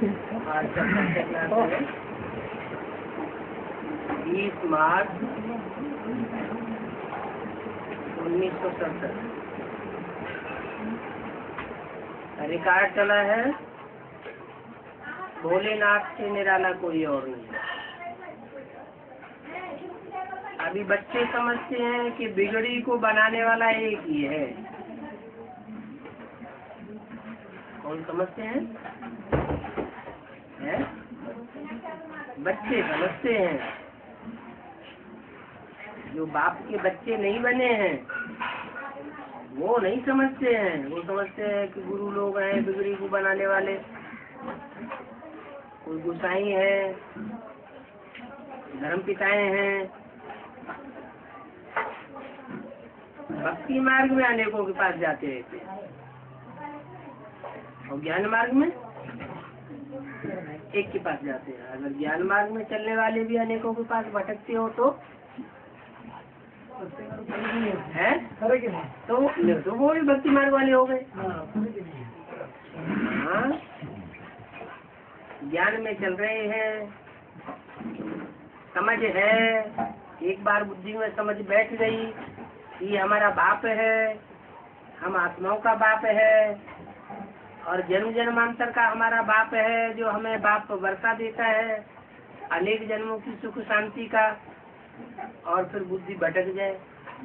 20 मार्च 1970 record चला है। भोलेनाथ से निराला कोई और नहीं। अभी बच्चे समझते हैं कि बिगड़ी को बनाने वाला एक ही है। कौन समझते हैं? बच्चे समझते हैं। जो बाप के बच्चे नहीं बने हैं वो नहीं समझते हैं। वो समझते हैं कि गुरु लोग हैं बिगड़ी को बनाने वाले, कोई गुसाई है, धर्म पिताएं हैं। भक्ति मार्ग में अनेकों के पास जाते रहते हैं और ज्ञान मार्ग में एक के पास जाते हैं। अगर ज्ञान मार्ग में चलने वाले भी अनेकों के पास भटकते हो तो है तो वो भी भक्ति मार्ग वाले हो गए। हाँ, ज्ञान में चल रहे हैं, समझ है, एक बार बुद्धि में समझ बैठ गई ये हमारा बाप है, हम आत्माओं का बाप है और जन्म जन्मांतर का हमारा बाप है जो हमें बाप वर्षा देता है अनेक जन्मों की सुख शांति का। और फिर बुद्धि भटक जाए,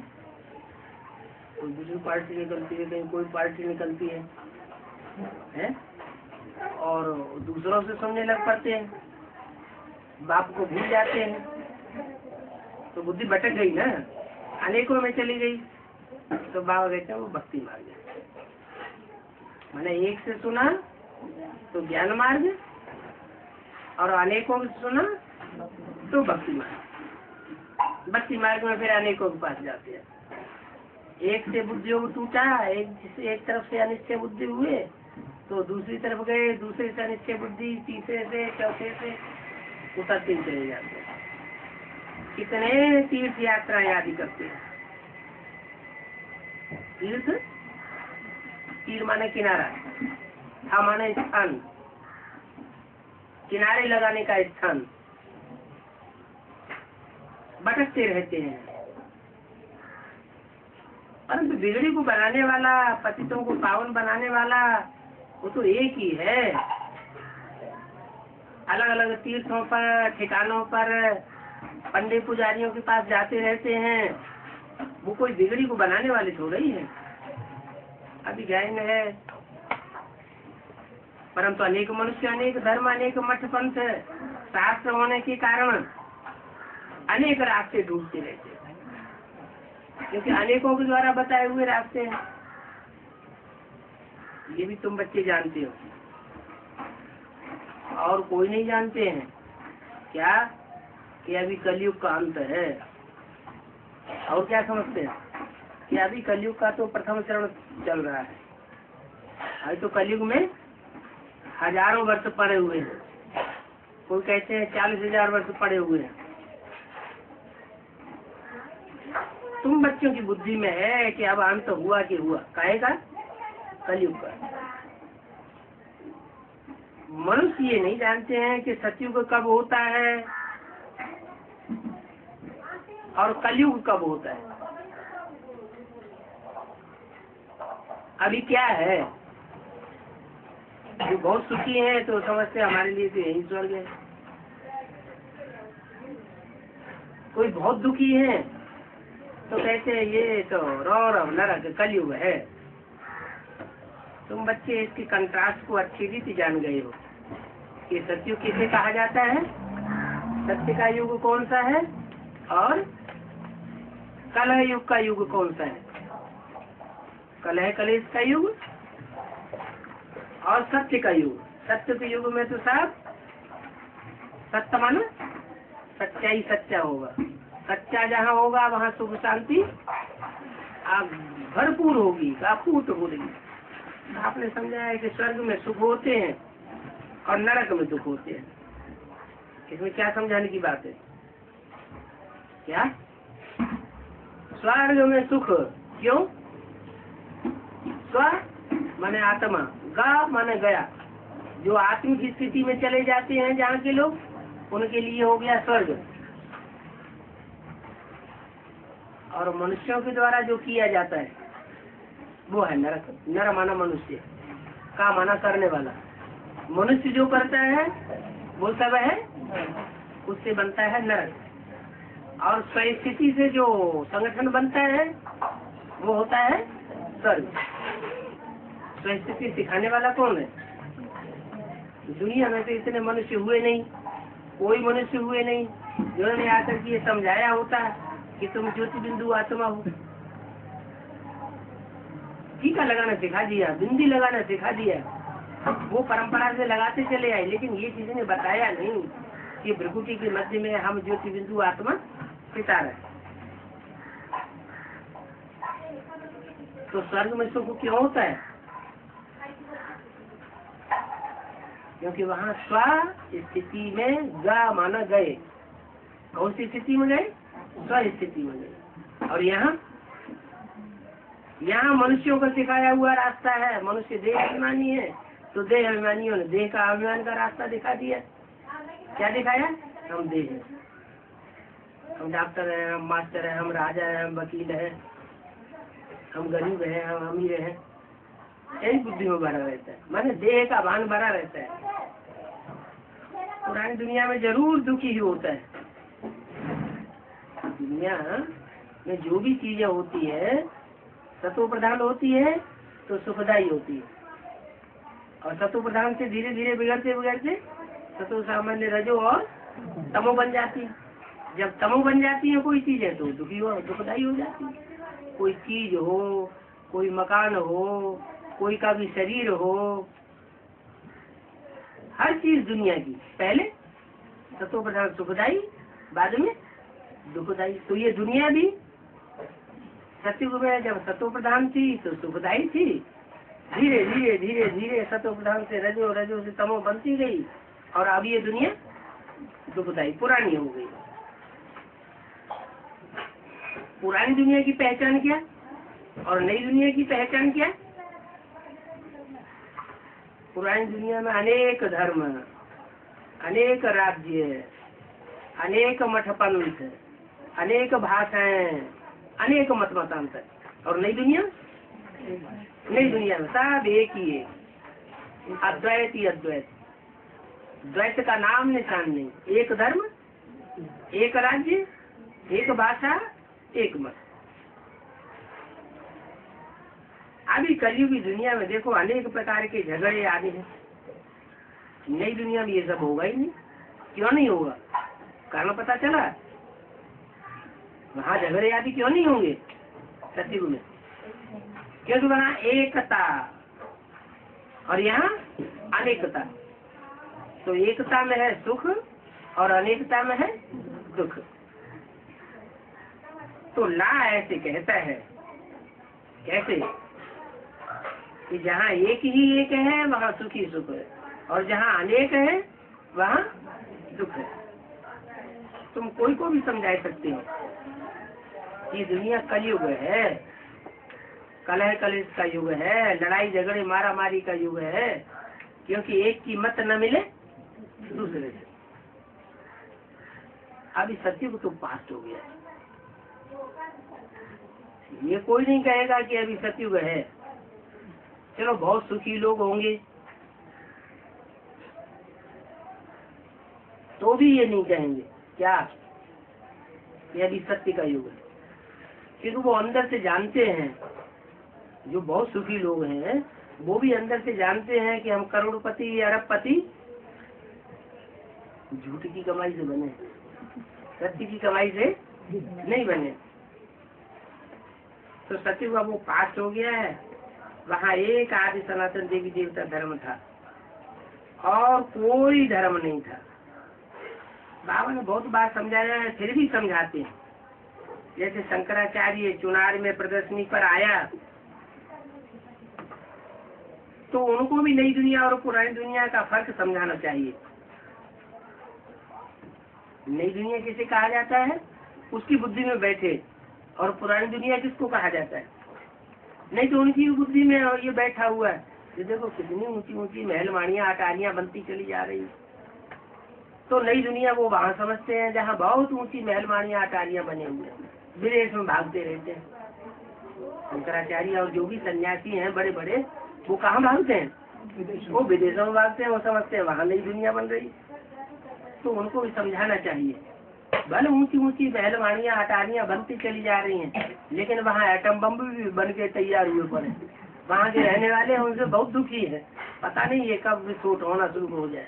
कोई दूसरी पार्टी निकलती है, कहीं कोई पार्टी निकलती है और दूसरों से सुनने लग पड़ते हैं, बाप को भूल जाते हैं। तो बुद्धि भटक गई ना, अनेकों में चली गई। तो बाबा कहते हैं वो भक्ति मार्ग है। मैंने एक से सुना तो ज्ञान मार्ग और अनेकों से सुना तो भक्ति मार्ग। भक्ति मार्ग में फिर अनेकों के पास जाते हैं। एक से बुद्धि टूटा, एक तरफ से अनिश्चय बुद्धि हुए तो दूसरी तरफ गए, दूसरे से अनिश्चय बुद्धि, तीसरे से, चौथे से उतरते चले जाते हैं। कितने तीर्थ यात्रा आदि करते हैं। तीर्थ, तीर माने किनारा, था माने स्थान, किनारे लगाने का स्थान। भटकते रहते हैं। परंतु बिगड़ी को बनाने वाला, पतितों को पावन बनाने वाला वो तो एक ही है। अलग अलग तीर्थों पर, ठिकानों पर पंडित पुजारियों के पास जाते रहते हैं। वो कोई बिगड़ी को बनाने वाले थोड़ा ही है। अभी ज्ञान है, परंतु अनेक मनुष्य, अनेक धर्म, अनेक मठ पंथ शास्त्र होने के कारण अनेक रास्ते ढूंढते रहते हैं, क्योंकि अनेकों के द्वारा बताए हुए रास्ते हैं। ये भी तुम बच्चे जानते हो और कोई नहीं जानते हैं क्या कि अभी कलयुग का अंत है। और क्या समझते हैं कि अभी कलयुग का तो प्रथम चरण चल रहा है। अभी तो कलयुग में हजारों वर्ष पड़े हुए हैं, कोई कहते हैं 40,000 वर्ष पड़े हुए हैं। तुम बच्चों की बुद्धि में है कि अब अंत हुआ कि हुआ, कहेगा कलयुग का। मनुष्य ये नहीं जानते हैं कि सतयुग कब होता है और कलयुग कब होता है। अभी क्या है, जो बहुत सुखी हैं तो समझते हमारे लिए तो यही स्वर्ग है। कोई बहुत दुखी है तो कहते हैं ये तो रौरव नरक कलयुग है। तुम बच्चे इसकी कंट्रास्ट को अच्छी रीति जान गए हो कि सतयुग किसे कहा जाता है, सत्य का युग कौन सा है और कलह युग का युग कौन सा है। कलह कलेश का युग और सत्य का युग। सत्य के युग में तो साफ सत्य मानो सच्चा ही सच्चा होगा। सच्चा जहाँ होगा वहाँ सुख शांति भरपूर होगी, अपूर्त होगी। आपने समझा है कि स्वर्ग में सुख होते हैं और नरक में दुख होते हैं। इसमें क्या समझाने की बात है? क्या स्वर्ग में सुख क्यों? स्व माने आत्मा, गा माने गया, जो आत्म की स्थिति में चले जाते हैं जहाँ के लोग, उनके लिए हो गया स्वर्ग। और मनुष्यों के द्वारा जो किया जाता है वो है नरक। नर माना मनुष्य, का माना करने वाला। मनुष्य जो करता है वो सब है, उससे बनता है नरक। और स्वस्थिति से जो संगठन बनता है वो होता है स्वर्ग। स्वस्थिति सिखाने वाला कौन है? दुनिया में तो इतने मनुष्य हुए नहीं, कोई मनुष्य हुए नहीं जिन्होंने आकर के ये समझाया होता कि तुम ज्योति बिंदु आत्मा हो। टीका लगाना सिखा दिया, बिंदी लगाना सिखा दिया, वो परंपरा से लगाते चले आए, लेकिन ये किसी ने बताया नहीं कि भ्रकुटी के मध्य में हम ज्योति बिंदु आत्मा सितारा है। तो स्वर्ग में सुख क्यों होता है? क्योंकि वहाँ स्व स्थिति में गा माना गए। कौन सी स्थिति में गए? स्व स्थिति में गए। और यहाँ मनुष्यों का सिखाया हुआ रास्ता है। मनुष्य देह अभिमानी है, तो देह अभिमानियों ने देह का अभिमान का रास्ता दिखा दिया। क्या दिखाया? हम देह हैं, हम डॉक्टर हैं, हम मास्टर हैं, हम राजा हैं, हम वकील हैं, हम गरीब हैं, हम अमीर हैं। यही बुद्धि में भरा रहता है, माने देह का भान भरा रहता है। पुरानी दुनिया में जरूर दुखी ही होता है। दुनिया में जो भी चीजें होती है सत्व प्रधान होती है तो सुखदायी होती है, और सत्व प्रधान से धीरे धीरे बिगड़ते बिगड़ते सत्व सामान्य रजो और तमो बन जाती है। जब तमो बन जाती है कोई चीजें तो दुखी और दुखदायी हो जाती है। कोई चीज हो, कोई मकान हो, कोई का भी शरीर हो, हर चीज दुनिया की पहले सत्व प्रधान सुखदायी, बाद में दुखदायी। तो ये दुनिया भी सत्युग में जब सत्व प्रधान थी तो सुखदायी थी, धीरे धीरे धीरे धीरे सत्व प्रधान से रजो, रजो से तमो बनती गई, और अब ये दुनिया दुखदायी पुरानी हो गई। पुरानी दुनिया की पहचान क्या और नई दुनिया की पहचान क्या? पुरानी दुनिया में अनेक धर्म, अनेक राज्य, अनेक मठ पंथ, अनेक भाषाएं, अनेक मत मतांतर। और नई दुनिया में सब एक ही है, अद्वैत ही अद्वैत। द्वैत का नाम निशान नहीं। एक धर्म, एक राज्य, एक भाषा, एक मत। अभी कलयुगी दुनिया में देखो अनेक प्रकार के झगड़े आदि हैं। नई दुनिया में ये सब होगा ही नहीं। क्यों नहीं होगा? कारण पता चला? वहाँ झगड़े आदि क्यों नहीं होंगे सत्युग में? क्योंकि वहाँ एकता और यहाँ अनेकता। तो एकता में है सुख और अनेकता में है दुख। तो ला ऐसे कहता है, कैसे कि जहाँ एक ही एक है वहाँ सुख ही सुख है, और जहाँ अनेक है वहाँ दुख है। तुम कोई को भी समझा सकते हो कि दुनिया कलयुग है, कलह कलेश का युग है, लड़ाई झगड़े मारा मारी का युग है, क्योंकि एक की मत न मिले दूसरे से। अभी सत्युग तो पास्ट हो गया। ये कोई नहीं कहेगा कि अभी सत्युग है। चलो बहुत सुखी लोग होंगे तो भी ये नहीं कहेंगे क्या ये अभी सत्य का युग है, क्योंकि वो अंदर से जानते हैं। जो बहुत सुखी लोग हैं वो भी अंदर से जानते हैं कि हम करोड़पति अरबपति झूठ की कमाई से बने, सत्य की कमाई से नहीं बने। तो सत्य का वो पास हो गया है। वहाँ एक आदि सनातन देवी देवता धर्म था और कोई धर्म नहीं था। बाबा ने बहुत बार समझाया है, फिर भी समझाते हैं। जैसे शंकराचार्य चुनार में प्रदर्शनी पर आया तो उनको भी नई दुनिया और पुरानी दुनिया का फर्क समझाना चाहिए। नई दुनिया किसे कहा जाता है? उसकी बुद्धि में बैठे, और पुरानी दुनिया किसको कहा जाता है? नहीं तो उनकी बुद्धि में ये बैठा हुआ है ये देखो कितनी ऊंची ऊंची महल माड़ियाँ अटारियाँ बनती चली जा रही। तो नई दुनिया वो वहाँ समझते हैं जहाँ बहुत ऊंची महल माड़ियाँ अटारियाँ बने हुए हैं, विदेश में भागते रहते हैं। शंकराचार्य और जो भी सन्यासी हैं बड़े बड़े, वो कहाँ भागते हैं? वो विदेशों में भागते हैं। वो समझते हैं वहाँ नई दुनिया बन रही। तो उनको भी समझाना चाहिए, भले ऊंची ऊंची महल माड़ियाँ अटारियाँ बनती चली जा रही हैं, लेकिन वहाँ एटम बम भी बन के तैयार हुए पड़े। वहाँ के रहने वाले हैं उनसे बहुत दुखी है, पता नहीं ये कब विस्फोट होना शुरू हो जाए।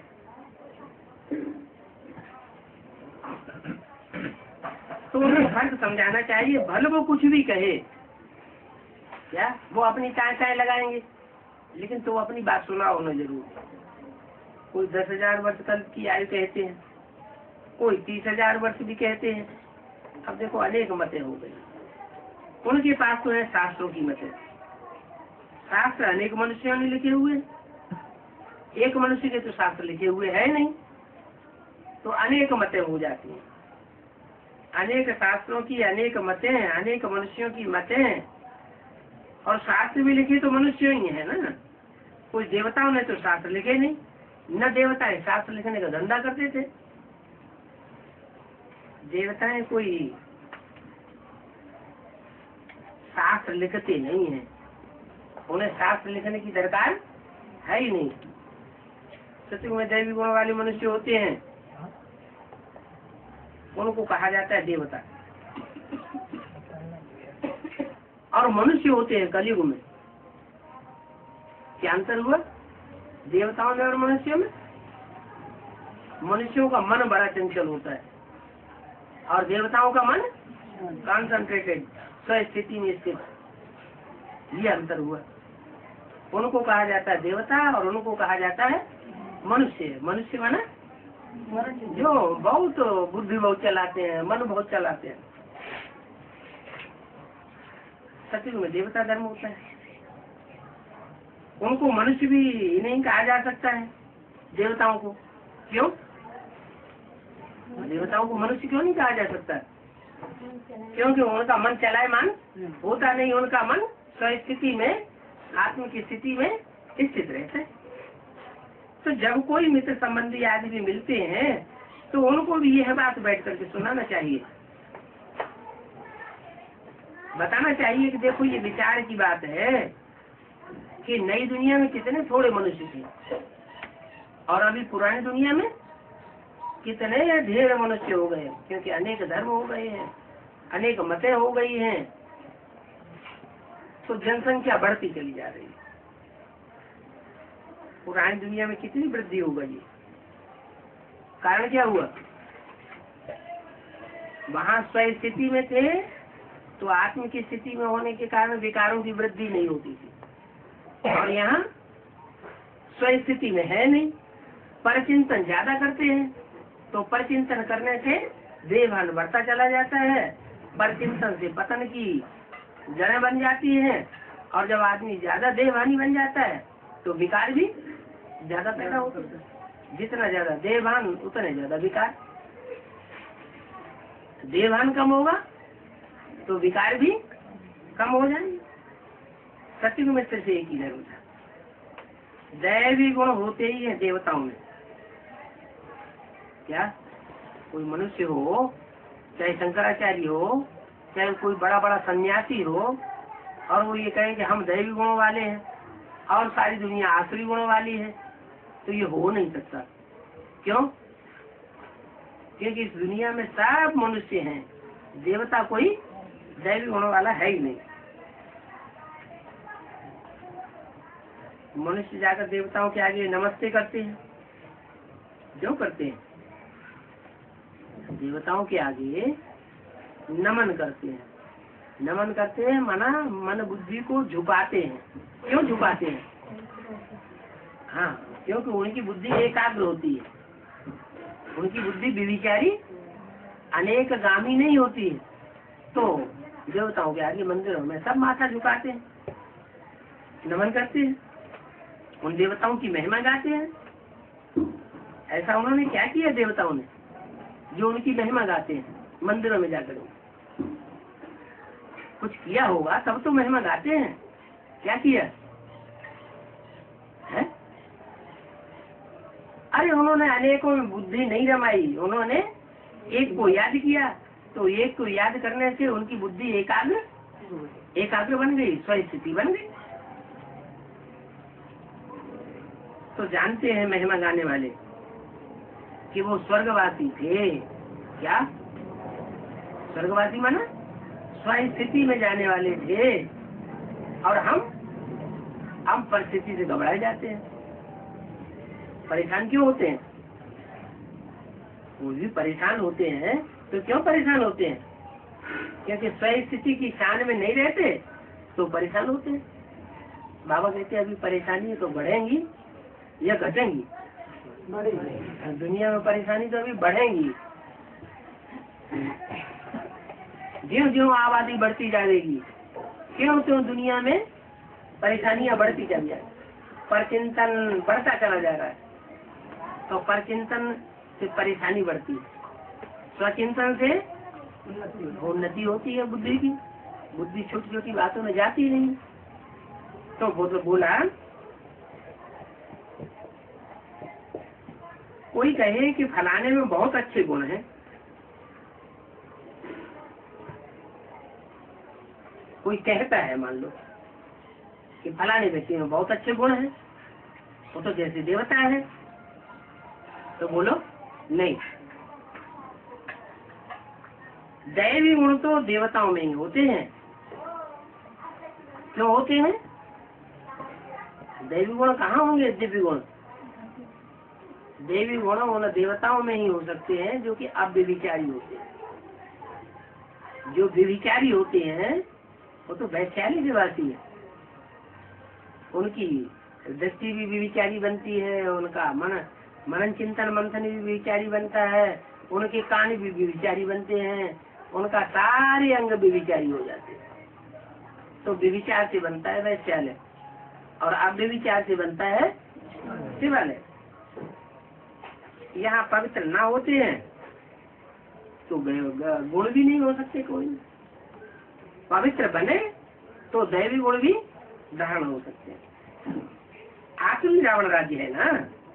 तो उनको फर्क समझाना चाहिए। भले वो कुछ भी कहे, क्या वो अपनी चाय चाय लगाएंगे, लेकिन तो अपनी बात सुना होना जरूर। कोई 10,000 वर्ष कल की आयु कहते हैं, कोई 30,000 वर्ष भी कहते हैं। अब देखो अनेक मतें हो गई। उनके पास तो है शास्त्रों की मतें। शास्त्र अनेक मनुष्यों ने लिखे हुए, एक मनुष्य के तो शास्त्र लिखे हुए है नहीं, तो अनेक मतें हो जाती हैं। अनेक शास्त्रों की अनेक मतें, अनेक मनुष्यों की मतें, और शास्त्र भी लिखे तो मनुष्य ही है ना। कोई देवताओं ने तो शास्त्र लिखे नहीं, न देवताएं शास्त्र लिखने का धंधा करते थे। देवताएं कोई शास्त्र लिखते नहीं है, उन्हें शास्त्र लिखने की दरकार है ही नहीं। सत्युग में दैवी गुण वाले मनुष्य होते हैं, उनको कहा जाता है देवता। और मनुष्य होते हैं कलयुग में। क्या अंतर हुआ देवताओं में और मनुष्यों में? मनुष्यों का मन बड़ा चंचल होता है और देवताओं का मन कॉन्सेंट्रेटेड, स्थिति में स्थित। ये अंतर हुआ। उनको कहा जाता है देवता और उनको कहा जाता है मनुष्य। मनुष्य माना जो बहुत बुद्धि बहुत चलाते हैं, मन बहुत चलाते हैं। सत्युग में देवता धर्म होता है। उनको मनुष्य भी नहीं कहा जा सकता है, देवताओं को। क्यों? देवताओं को मनुष्य क्यों नहीं कहा जा सकता? क्योंकि उनका मन चलायमान होता नहीं, उनका मन स्थिति में, आत्म की स्थिति में स्थित रहता है। तो जब कोई मित्र संबंधी आदि भी मिलते हैं तो उनको भी यह बात बैठ करके सुनाना चाहिए, बताना चाहिए कि देखो ये विचार की बात है कि नई दुनिया में कितने थोड़े मनुष्य थे और अभी पुरानी दुनिया में कितने ढेर मनुष्य हो गए, क्योंकि अनेक धर्म हो गए हैं, अनेक मतें हो गई हैं। तो जनसंख्या बढ़ती चली जा रही है। पुरानी दुनिया में कितनी वृद्धि हो गई, कारण क्या हुआ? वहाँ स्थिति में थे तो आत्म की स्थिति में होने के कारण विकारों की वृद्धि नहीं होती थी, और यहाँ स्थिति में है नहीं, परचिंतन ज्यादा करते हैं, तो परचिंतन करने से देहभान बढ़ता चला जाता है, परचिंतन से पतन की जड़ें बन जाती हैं, और जब आदमी ज्यादा देहभानी बन जाता है तो विकार भी ज्यादा पैदा होता है। जितना ज्यादा देहभान उतने ज्यादा विकार। देहभान कम होगा तो विकार भी कम हो जाएंगे। सत्युग में सिर्फ एक ही धर्म था, दैवी गुण होते ही है देवताओं में। क्या कोई मनुष्य हो, चाहे शंकराचार्य हो, चाहे कोई बड़ा बड़ा सन्यासी हो, और वो ये कहे कि हम दैवी गुणों वाले हैं और सारी दुनिया आसुरी गुणों वाली है, तो ये हो नहीं सकता। क्यों? क्योंकि इस दुनिया में सब मनुष्य हैं, देवता कोई दैवी गुणों वाला है ही नहीं। मनुष्य जाकर देवताओं के आगे नमस्ते करते हैं, क्यों करते हैं? देवताओं के आगे नमन करते हैं। नमन करते हैं माना मन बुद्धि को झुकाते हैं। क्यों झुकाते हैं? हाँ, क्योंकि उनकी बुद्धि एकाग्र होती है, उनकी बुद्धि विविचारी अनेक गामी नहीं होती है। तो देवताओं के आगे मंदिरों में सब माथा झुकाते हैं, नमन करते हैं, उन देवताओं की महिमा गाते हैं। ऐसा उन्होंने क्या किया देवताओं ने, जो उनकी महिमा गाते हैं मंदिरों में जाकर? कुछ किया होगा तब तो महिमा गाते हैं। क्या किया? अरे उन्होंने अनेकों में बुद्धि नहीं रमाई, उन्होंने एक को याद किया, तो एक को याद करने से उनकी बुद्धि एकाग्र बन गई, स्वस्थिति बन गई। तो जानते हैं महिमा गाने वाले कि वो स्वर्गवासी थे। क्या स्वर्गवासी माना स्वस्थिति में जाने वाले थे, और हम परिस्थिति से घबराए जाते हैं, परेशान क्यों होते हैं? वो भी परेशान होते हैं, तो क्यों परेशान होते हैं? क्योंकि स्वस्थिति की शान में नहीं रहते तो परेशान होते हैं। बाबा कहते हैं अभी परेशानी तो बढ़ेंगी या घटेंगी? दुनिया में परेशानी तो अभी बढ़ेंगी। ज्यों ज्यों आबादी बढ़ती जाएगी, क्यों क्यों दुनिया में परेशानियां बढ़ती चली जाए, पर चिंतन बढ़ता चला जा रहा है, तो पर चिंतन से परेशानी बढ़ती है, स्वचिंतन से उन्नति होती है बुद्धि की। बुद्धि छोटी छोटी बातों में जाती नहीं। तो वो तो बोला, कोई कहे कि फलाने में बहुत अच्छे गुण हैं, कोई कहता है मान लो कि फलाने व्यक्ति में बहुत अच्छे गुण हैं, वो तो जैसे देवता है, तो बोलो नहीं, दैवी गुण तो देवताओं में ही होते हैं। क्यों होते हैं? दैवी गुण कहाँ होंगे? दिव्य गुण, देवी गुण उन देवताओं में ही हो सकते हैं जो कि अव्यभिचारी होते हैं। जो व्यभिचारी होते हैं वो तो वैश्याली के वासी है, उनकी दृष्टि भी व्यभिचारी बनती है, उनका मनन चिंतन मंथन भी व्यभिचारी बनता है, उनके कान भी व्यभिचारी बनते हैं, उनका सारे अंग व्यभिचारी हो जाते हैं। तो व्यभिचार से बनता है वैश्यालय, और अव्यभिचार से बनता है शिवालय। यहाँ पवित्र ना होते हैं तो गुण भी नहीं हो सकते। कोई पवित्र बने तो दैवी गुण भी धारण हो सकते हैं। आखिरी रावण राज्य है ना,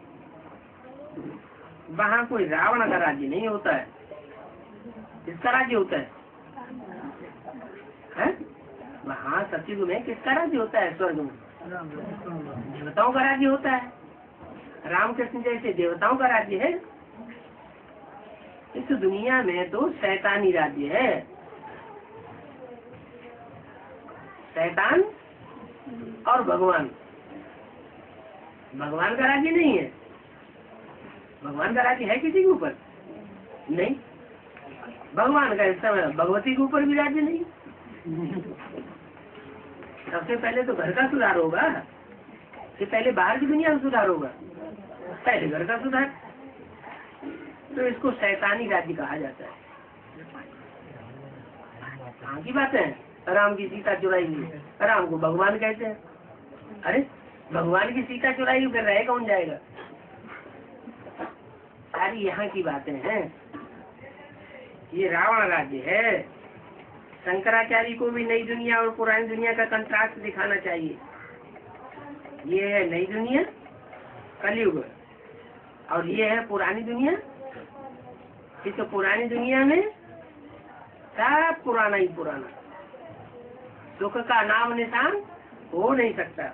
वहाँ कोई रावण का राज्य नहीं होता है। किसका राज्य होता है? वहाँ सतयुग में किसका राज्य होता है? स्वर्ग में देवताओं का राज्य होता है। रामकृष्ण जैसे देवताओं का राज्य है। इस दुनिया में तो शैतानी राज्य है। शैतान और भगवान, भगवान का राज्य नहीं है। भगवान का राज्य है किसी के ऊपर? नहीं। भगवान का इस समय भगवती के ऊपर भी राज्य नहीं। सबसे पहले तो घर का सुधार होगा कि पहले बाहर की दुनिया में सुधार होगा? पहले घर का सुधार। तो इसको शैतानी राज्य कहा जाता है। कहाँ की बात है? राम की सीता चुराई हुई, राम को भगवान कहते हैं। अरे भगवान की सीता चुराई हुई, फिर रह कौन जाएगा? सारी यहाँ की बातें हैं। ये रावण राज्य है। शंकराचार्य को भी नई दुनिया और पुरानी दुनिया का कंट्रास्ट दिखाना चाहिए। ये है नई दुनिया कलयुग, और ये है पुरानी दुनिया। इस पुरानी दुनिया में सब पुराना ही पुराना, सुख का नाम निशान हो नहीं सकता।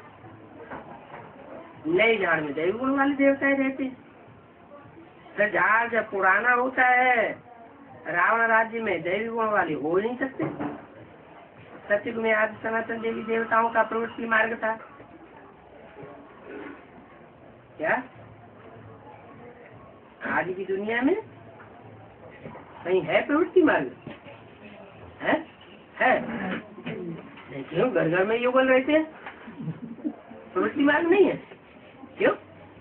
नई झाड़ में दैव गुण वाले देवताएं रहते। तो झाड़ जब पुराना होता है, रावण राज्य में दैवी गुण वाले हो नहीं सकते। सतयुग में आदि सनातन देवी देवताओं का प्रवृत्ति मार्ग था। क्या आज की दुनिया में कहीं है प्रवृत्ति मार्ग? है? क्यों घर घर में युगल रहते हैं? प्रवृत्ति मार्ग नहीं है। क्यों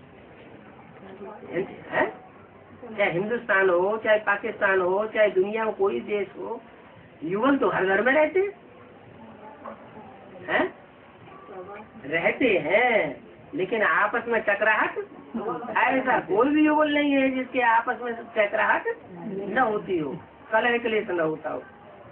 है? चाहे हिंदुस्तान हो, चाहे पाकिस्तान हो, चाहे दुनिया में कोई देश हो, युगल तो हर घर में रहते हैं। रहते हैं, लेकिन आपस में टकराहट ऐसा कोई भी युगल नहीं है जिसके आपस में टकराहट न होती हो, कलह क्लेश न होता हो।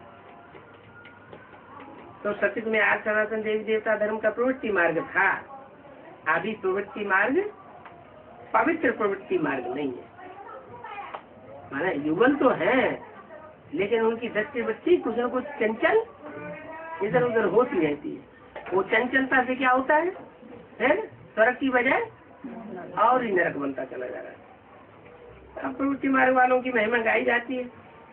तो सतयुग में आर्य सनातन देवी देवता धर्म का प्रवृत्ति मार्ग था। आदि प्रवृत्ति मार्ग पवित्र प्रवृत्ति मार्ग नहीं है। माना युगल तो है, लेकिन उनकी दृष्टि वृत्ति कुछ न कुछ चंचल इधर उधर होती रहती है। वो चंचलता से क्या होता है स्वर्ग की बजाय और ही नरक बनता चला जा रहा है। अब प्रवृत्ति मार्ग वालों की महिमा गाई जाती है।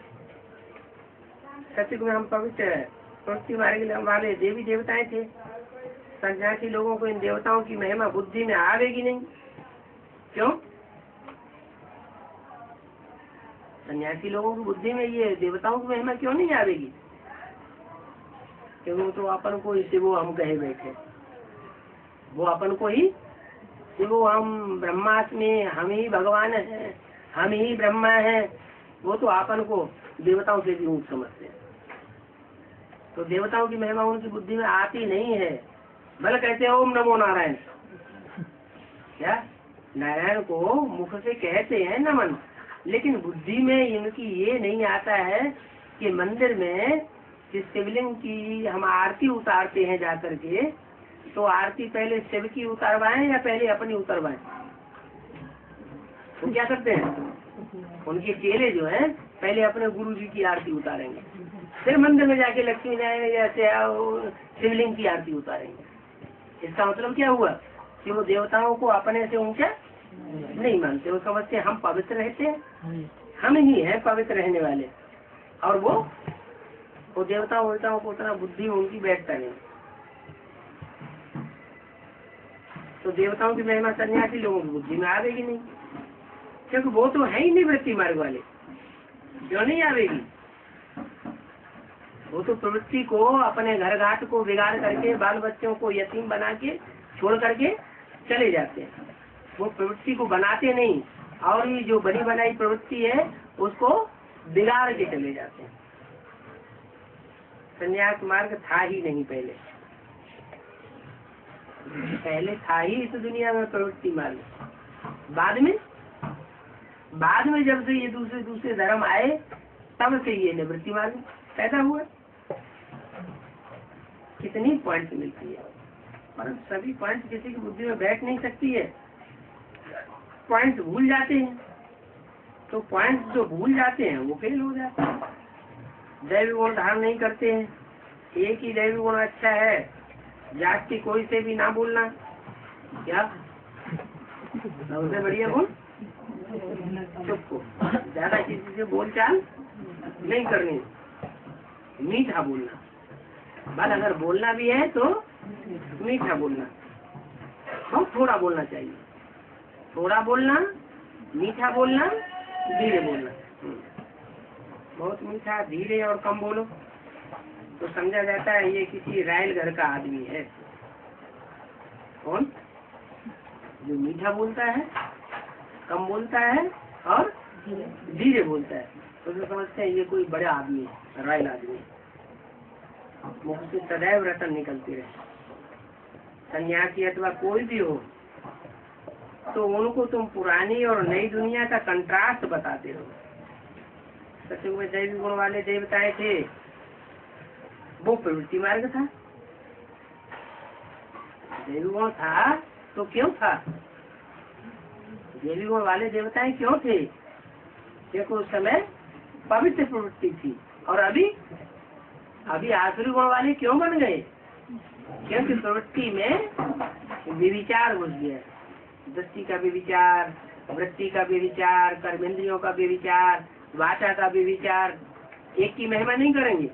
सत्युग में हम पवित्र प्रवृत्ति मार्ग वाले देवी देवताएं थे। सन्यासी लोगों को इन देवताओं की महिमा बुद्धि में आवेगी नहीं। क्यों? सन्यासी लोगों की बुद्धि में ये देवताओं की महिमा क्यों नहीं आवेगी? क्योंकि वो तो अपन को ही शिवो हम कहे बैठे, वो अपन को ही शिवो हम ब्रह्मास्मि, हम ही भगवान है, हम ही ब्रह्मा है। वो तो अपन को देवताओं से भी ऊंच समझते हैं। तो देवताओं की महिमा उनकी बुद्धि में आती नहीं है। भले कहते हैं ओम नमो नारायण, क्या नारायण को मुख से कहते हैं नमन, लेकिन बुद्धि में इनकी ये नहीं आता है कि मंदिर में जिस शिवलिंग की हम आरती उतारते हैं जाकर के, तो आरती पहले शिव की उतारवाएं या पहले अपनी उतारवाएं? वो क्या करते हैं, उनके चेले जो हैं पहले अपने गुरु जी की आरती उतारेंगे, फिर मंदिर में जाके लक्ष्मी नारायण जैसे शिवलिंग की आरती उतारेंगे। इसका मतलब क्या हुआ कि वो देवताओं को अपने से ऊंचा नहीं मानते। वो समझते हम पवित्र रहते हैं, हम ही हैं पवित्र रहने वाले, और वो देवताओं को उतना बुद्धि उनकी बैठता नहीं। तो देवताओं की महिमा सन्यासी लोगों की बुद्धि में आवेगी नहीं, क्योंकि वो तो है ही नहीं वृत्ति मार्ग वाले। क्यों नहीं आवेगी? वो तो प्रवृत्ति को अपने घर घाट को बिगाड़ करके बाल बच्चों को यतीम बना के छोड़ करके चले जाते हैं। वो प्रवृत्ति को बनाते नहीं, और ये जो बनी बनाई प्रवृत्ति है उसको बिगाड़ के चले जाते हैं। संन्यास मार्ग था ही नहीं पहले, था ही इस दुनिया में प्रवृत्ति मार्ग। बाद में जब से ये दूसरे धर्म आए, तब से ये निवृत्ति मार्ग पैदा हुआ। कितनी पॉइंट मिलती है, पर सभी पॉइंट किसी की बुद्धि में बैठ नहीं सकती है। पॉइंट भूल जाते हैं, तो पॉइंट जो भूल जाते हैं वो फेल हो जाते हैं। दैवी गुण धारण नहीं करते हैं। एक ही दैवी गुण अच्छा है, जाति कोई से भी ना बोलना, क्या सबसे बढ़िया गुण चुप को, ज्यादा किसी से बोलचाल नहीं करनी, मीठा बोलना। बस अगर बोलना भी है तो मीठा बोलना, बहुत थोड़ा बोलना चाहिए। थोड़ा बोलना, मीठा बोलना, धीरे बोलना। बहुत मीठा धीरे और कम बोलो तो समझा जाता है ये किसी रायल घर का आदमी है। कौन? जो मीठा बोलता है, कम बोलता है और धीरे बोलता है, तो समझते हैं ये कोई बड़ा आदमी है, रायल आदमी। मुख से सदैव रतन निकलती रहे। सन्यासी अथवा कोई भी हो, तो उनको तुम पुरानी और नई दुनिया का कंट्रास्ट बताते हो। सत्युग में दैवी गुण वाले देवताएं थे, वो प्रवृत्ति मार्ग था। दैवी गुण था तो क्यों था? दैवी गुण वाले देवताएं क्यों थे? क्योंकि उस समय पवित्र प्रवृत्ति थी। और अभी आसुरी गुण वाले क्यों बन गए? क्योंकि प्रवृत्ति में विविचार घुस गया। दृष्टि का विविचार, वृत्ति का विविचार, कर्मेंद्रियों का विविचार, वाचा का विविचार। एक की महिमा नहीं करेंगे।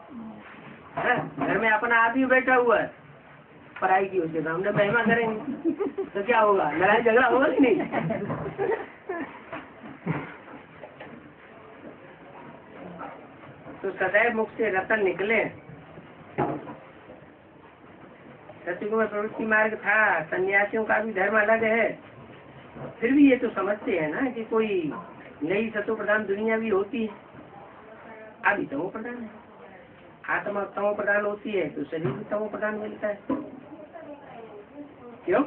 घर में अपना आदमी बैठा हुआ है, पराई की उसके सामने महिमा करेंगे तो क्या होगा? लड़ाई झगड़ा होगा कि नहीं? तो सदैव मुख से रतन निकले। सत्युग में प्रवृत्ति मार्ग था, सन्यासियों का भी धर्म अलग है। फिर भी ये तो समझते हैं ना कि कोई नई सतो प्रधान दुनिया भी होती है। अभी तमो प्रधान है, आत्मा तमो प्रधान होती है तो शरीर भी तमो प्रधान मिलता है। क्यों?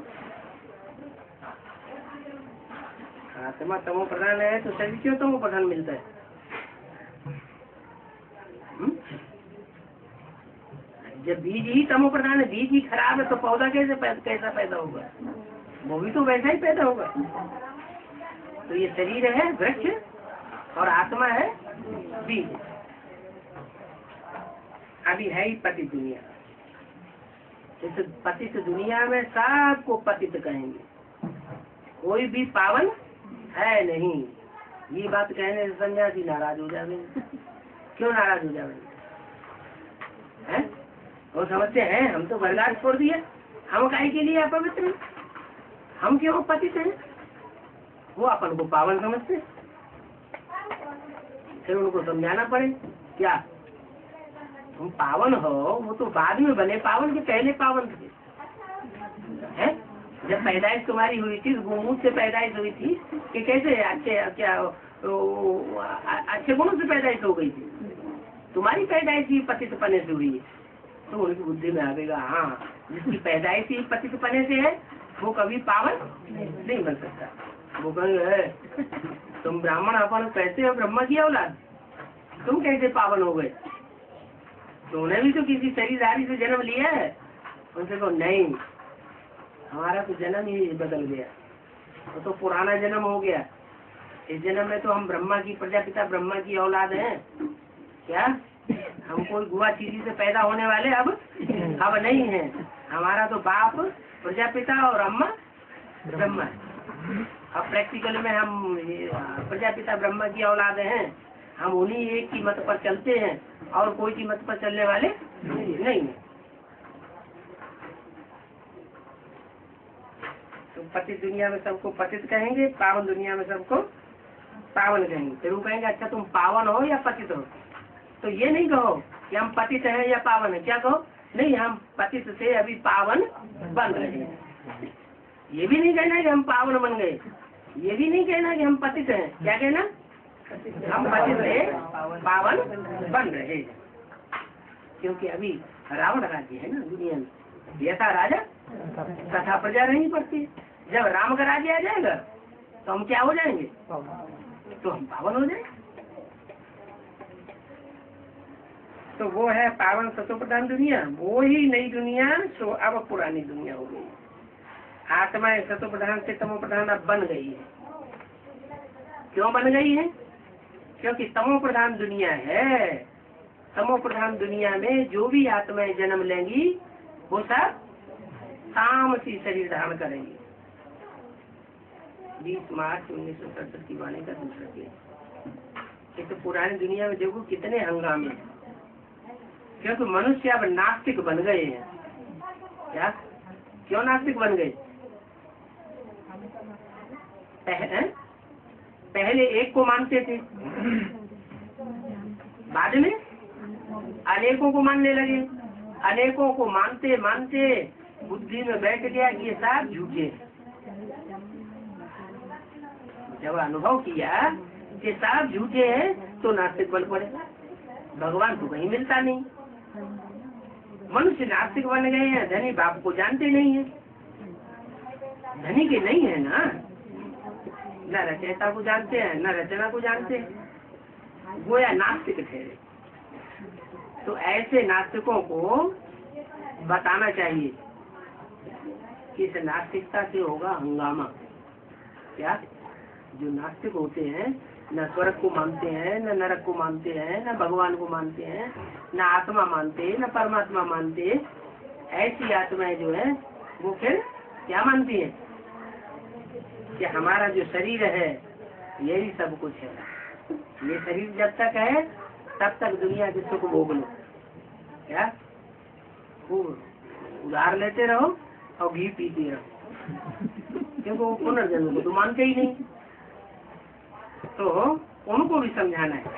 आत्मा तमो प्रधान है तो शरीर क्यों तमो प्रधान मिलता है? जब बीज ही तमो प्रधान है, बीज ही खराब है, तो पौधा कैसा पैदा होगा? वो भी तो वैसा ही पैदा होगा। तो ये शरीर है वृक्ष और आत्मा है बीज। अभी है ही पतित दुनिया। इस पतित दुनिया में सबको पतित कहेंगे, कोई भी पावन है नहीं। ये बात कहने से सन्यासी नाराज हो जावे। क्यों नाराज हो जावे? हैं? वो समझते हैं हम तो बरगार छोड़ दिए, हम काहे के लिए अपवित्र, हम क्यों पतित हैं? वो अपन को पावन समझते। फिर उनको समझाना पड़े क्या तुम पावन हो, वो तो बाद में बने पावन के पहले पावन थे। हैं? जब पैदाइश तुम्हारी हुई थी, गोमूत्र से पैदाइश हुई थी कि कैसे अच्छे क्या अच्छे गुणों से पैदाइश हो गई थी? तुम्हारी पैदाइश ही पतित पने से हुई है। तो उनकी बुद्धि में आवेगा हाँ, जिसकी पैदाइश ही पतित पने से है वो कभी पावन नहीं बन सकता। वो कहेंगे तुम ब्राह्मण अपन कैसे हो, ब्रह्मा की औलाद, तुम कैसे पावन हो गए? तो उन्हें भी तो किसी शरीरधारी से जन्म लिया है। उनसे कहो नहीं, हमारा तो जन्म ही बदल गया, वो तो पुराना जन्म हो गया। इस जन्म में तो हम ब्रह्मा की प्रजापिता ब्रह्मा की औलाद हैं। क्या हम कोई गुआ चीजी से पैदा होने वाले अब नहीं है। हमारा तो बाप प्रजापिता और अम्मा ब्रह्मा है। अब प्रैक्टिकल में हम प्रजापिता ब्रह्मा की औलाद हैं। हम उन्हीं एक की मत पर चलते हैं और कोई की मत पर चलने वाले नहीं है। तो पतित दुनिया में सबको पतित कहेंगे, पावन दुनिया में सबको पावन कहेंगे। फिर वो कहेंगे अच्छा तुम पावन हो या पतित हो? तो ये नहीं कहो कि हम पतित हैं या पावन है। क्या कहो? नहीं, हम पतित से अभी पावन बन रहे हैं। ये भी नहीं कहना कि हम पावन बन गए, ये भी नहीं कहना कि हम पतित हैं। क्या कहना? हम पतित से पावन बन रहे हैं। क्योंकि अभी रावण राज्य है ना दुनिया में, यथा राजा तथा प्रजा नहीं पड़ती। जब राम का राज्य आ जाएगा तो हम क्या हो जाएंगे? तो हम पावन हो जाएंगे। तो वो है पावन सतो प्रधान दुनिया, वो ही नई दुनिया। सो अब पुरानी दुनिया हो गई। आत्मा सतो प्रधान से तमो प्रधान अब बन गई है। क्यों बन गई है? क्योंकि तमो प्रधान दुनिया है। तमो प्रधान दुनिया में जो भी आत्माएं जन्म लेंगी वो सब तामसी शरीर धारण करेंगी। 20 मार्च 1967 की वाणी का दूसरा केस। तो पुरानी दुनिया में देखो कितने हंगामे, क्योंकि मनुष्य अब नास्तिक बन गए हैं। क्या? क्यों नास्तिक बन गए? पहले एक को मानते थे, बाद में अनेकों को मानने लगे। अनेकों को मानते मानते बुद्धि में बैठ गया कि ये सब झूठे। जब अनुभव किया कि सब झूठे हैं तो नास्तिक बन पड़े। भगवान तो कहीं मिलता नहीं। मनुष्य नास्तिक बन गए हैं। धनी बाप को जानते नहीं है। धनी के नहीं है ना, न रचयिता को जानते हैं न रचना को जानते हैं, गोया नास्तिक ठहरे। तो ऐसे नास्तिकों को बताना चाहिए कि इस नास्तिकता से होगा हंगामा। क्या? जो नास्तिक होते हैं न स्वर्ग को मानते हैं, न नरक को मानते हैं, न भगवान को मानते हैं, न आत्मा मानते, न परमात्मा मानते, ऐसी आत्माएं जो है वो फिर क्या मानती है कि हमारा जो शरीर है यही सब कुछ है। ये शरीर जब तक है तब तक दुनिया के सुख भोग लो। क्या? खूब उधार लेते रहो और घी पीते रहो, क्योंकि वो पुनर्जन्म को तो मानते ही नहीं। तो उनको भी समझाना है।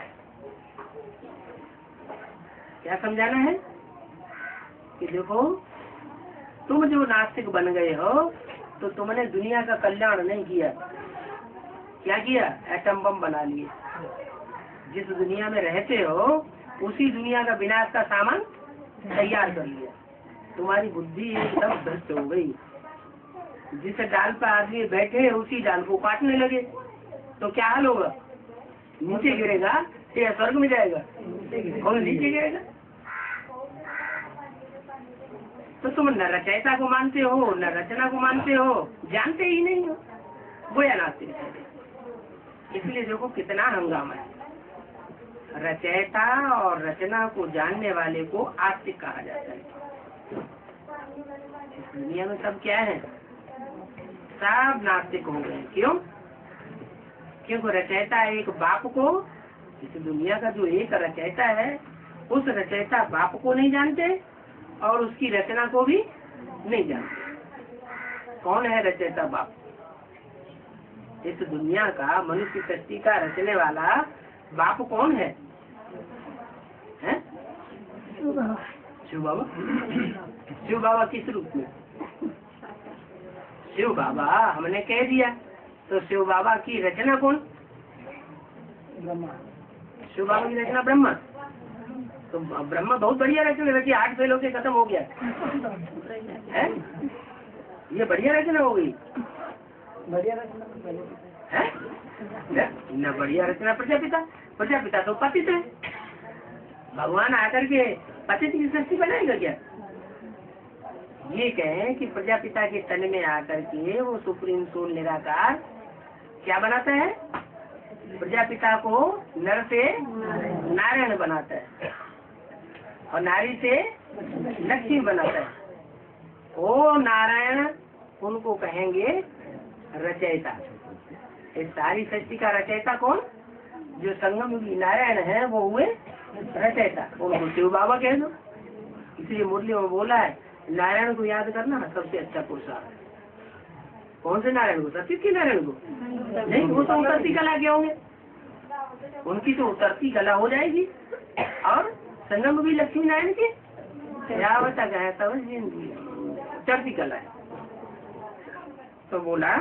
क्या समझाना है? कि देखो तुम जो नास्तिक बन गए हो तो तुमने दुनिया का कल्याण नहीं किया। क्या किया? एटम बम बना लिए। जिस दुनिया में रहते हो उसी दुनिया का विनाश का सामान तैयार कर लिया। तुम्हारी बुद्धि एकदम भ्रष्ट हो गई। जिस डाल पर आदमी बैठे उसी डाल को काटने लगे तो क्या हाल होगा? नीचे गिरेगा या स्वर्ग में जाएगा? और नीचे गिरेगा। तो तुम न रचयिता को मानते हो न रचना को मानते हो, जानते ही नहीं हो, गोया नास्तिक है। इसलिए देखो कितना हंगामा है। रचयिता और रचना को जानने वाले को आस्तिक कहा जाता है। इस दुनिया में सब क्या है, सब नास्तिक हो गए। क्यों? क्योंकि रचयिता एक बाप को, इस दुनिया का जो एक रचयिता है उस रचयिता बाप को नहीं जानते और उसकी रचना को भी नहीं जानते। कौन है रचयिता बाप? इस दुनिया का मनुष्य सृष्टि का रचने वाला बाप कौन है? हैं? शिव बाबा। शिव बाबा किस रूप में? शिव बाबा हमने कह दिया, तो शिव बाबा की रचना कौन? ब्रह्मा। शिव बाबा की रचना ब्रह्मा। तो ब्रह्मा बहुत बढ़िया रचना रची, 8 फेल होके खत्म हो गया है। ये बढ़िया रचना हो गई। बढ़िया रचना है न, बढ़िया रचना प्रजापिता। प्रजापिता तो पतित है, भगवान आकर के पतित की सृष्टि बनाएगा क्या? ये कहें कि प्रजापिता के तन में आकर के वो सुप्रीम सोल निराकार क्या बनाता है? प्रजापिता को नर से नारायण बनाता है और नारी से लक्ष्मी बनाता है। ओ नारायण उनको कहेंगे रचयिता। इस सारी सृष्टि का रचयिता कौन? जो संगम युगी नारायण है वो हुए रचयिता, उनको शिव बाबा कह दो। इसलिए मुरली में बोला है नारायण को याद करना सबसे अच्छा पुरुषार्थ। कौन से नारायण को? सत्य के नारायण को नहीं, वो तो उतरती कला के होंगे, उनकी तो उतरती कला हो जाएगी। और संगम भी लक्ष्मी नारायण की यावता का है तब उतरती कला है। तो बोला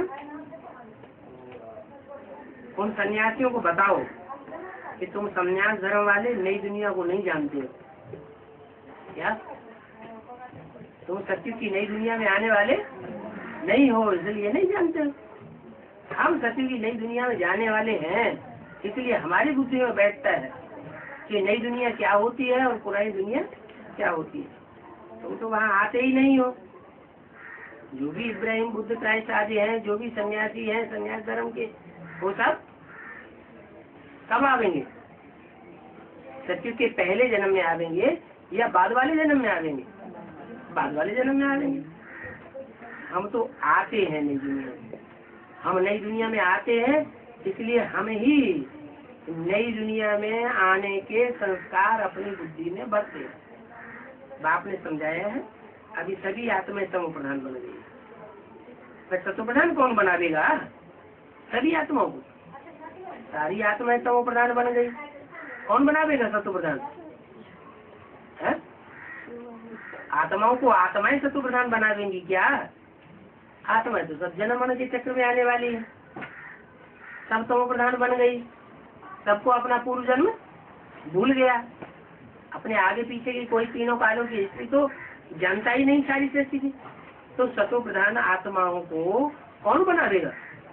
उन सन्यासियों को बताओ कि तुम संन्यास धर्म वाले नई दुनिया को नहीं जानते हो क्या? तुम सत्युग की नई दुनिया में आने वाले नहीं हो, इसलिए नहीं जानते हो। हम सत्युग की नई दुनिया में जाने वाले हैं, इसलिए हमारी बुद्धि में बैठता है कि नई दुनिया क्या होती है और पुरानी दुनिया क्या होती है। तुम तो वहाँ आते ही नहीं हो। जो भी इब्राहिम बुद्ध क्राइस्ट आदि हैं, जो भी सन्यासी हैं सन्यास धर्म के, वो सब कब आवेंगे? सत्युग के पहले जन्म में आवेंगे या बाद वाले जन्म में आवेंगे? बाद वाले जन्म में आवेंगे। हम तो आते हैं नई दुनिया में, हम नई दुनिया में आते हैं, इसलिए हम ही नई दुनिया में आने के संस्कार अपनी बुद्धि में भरते हैं। बाप ने समझाया है। अभी सभी आत्माएं तमो प्रधान बन गई, पर सतो प्रधान कौन बनावेगा? सभी आत्माओं को। सारी आत्माएं तमो प्रधान बन गई, कौन बनावेगा सतो प्रधान? आत्माओं को आत्माएं सतो प्रधान बना देंगी क्या? आत्माएं तो सब जन्म मरण के चक्र में आने वाली है, सब तमो प्रधान बन गई। सबको अपना पूर्व जन्म भूल गया, अपने आगे पीछे की कोई तीनों कालों की हिस्ट्री तो जानता ही नहीं सारी सृष्टि की। तो सतो प्रधान आत्माओं को कौन बना देगा?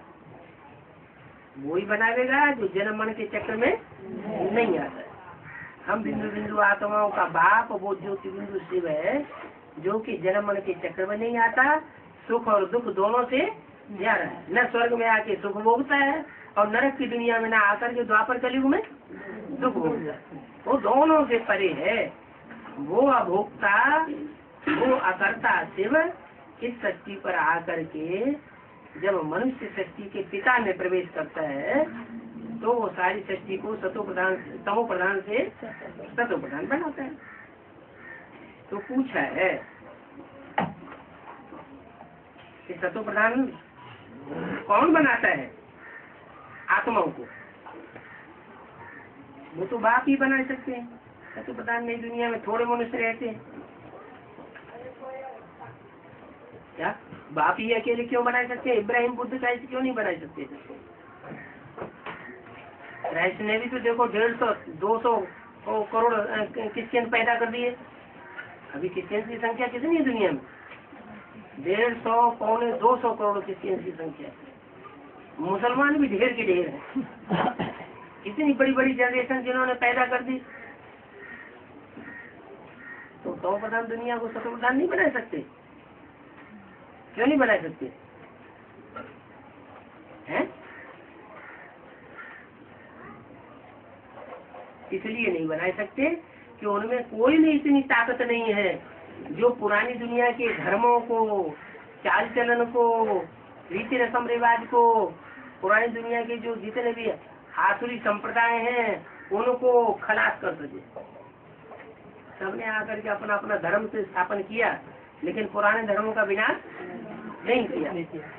वो ही बनावेगा जो जन्म मरण के चक्र में नहीं आता है। हम बिंदु बिंदु आत्माओं का बाप वो ज्योति बिंदु शिव है, जो कि जन्म मरण के चक्र में नहीं आता, सुख और दुख दोनों से जा रहा है। न स्वर्ग में आके सुख भोगता है और नरक की दुनिया में न आकर के द्वापर कलयुग में दुख भोगता है। वो दोनों से परे है। वो अभोक्ता, वो अकर्ता शिव इस सृष्टि पर आकर के जब मनुष्य सृष्टि के पिता में प्रवेश करता है तो वो सारी सृष्टि को सतो प्रधान तमो प्रधान से सतो प्रधान बनाता है। तो पूछा है कि सतो प्रधान कौन बनाता है आत्माओं को? वो तो बाप ही बना सकते हैं। सतो प्रधान नई दुनिया में थोड़े मनुष्य रहते हैं क्या? बाप ही अकेले क्यों बना सकते हैं? इब्राहिम बुद्ध क्राइस्ट क्यों नहीं बना सकते? क्राइस्ट ने भी तो देखो 150-200 करोड़ क्रिश्चियन पैदा कर दिए। अभी क्रिश्चियन की संख्या कितनी है दुनिया में? 150-200 करोड़ क्रिश्चियन की संख्या है। मुसलमान भी ढेर के ढेर है। इतनी बड़ी बड़ी जनरेशन जिन्होंने पैदा कर दी। तो तमो प्रधान दुनिया को सतो प्रधान नहीं बना सकते? क्यों नहीं बना सकते हैं? इसलिए नहीं बना सकते कि उनमें कोई भी इतनी ताकत नहीं है जो पुरानी दुनिया के धर्मों को, चाल चलन को, रीति रस्म रिवाज को, पुरानी दुनिया के जो जितने भी आसुरी संप्रदाय हैं उनको खलास कर सके। सबने आकर के अपना अपना धर्म से स्थापन किया, लेकिन पुराने धर्मों का विनाश नहीं किया।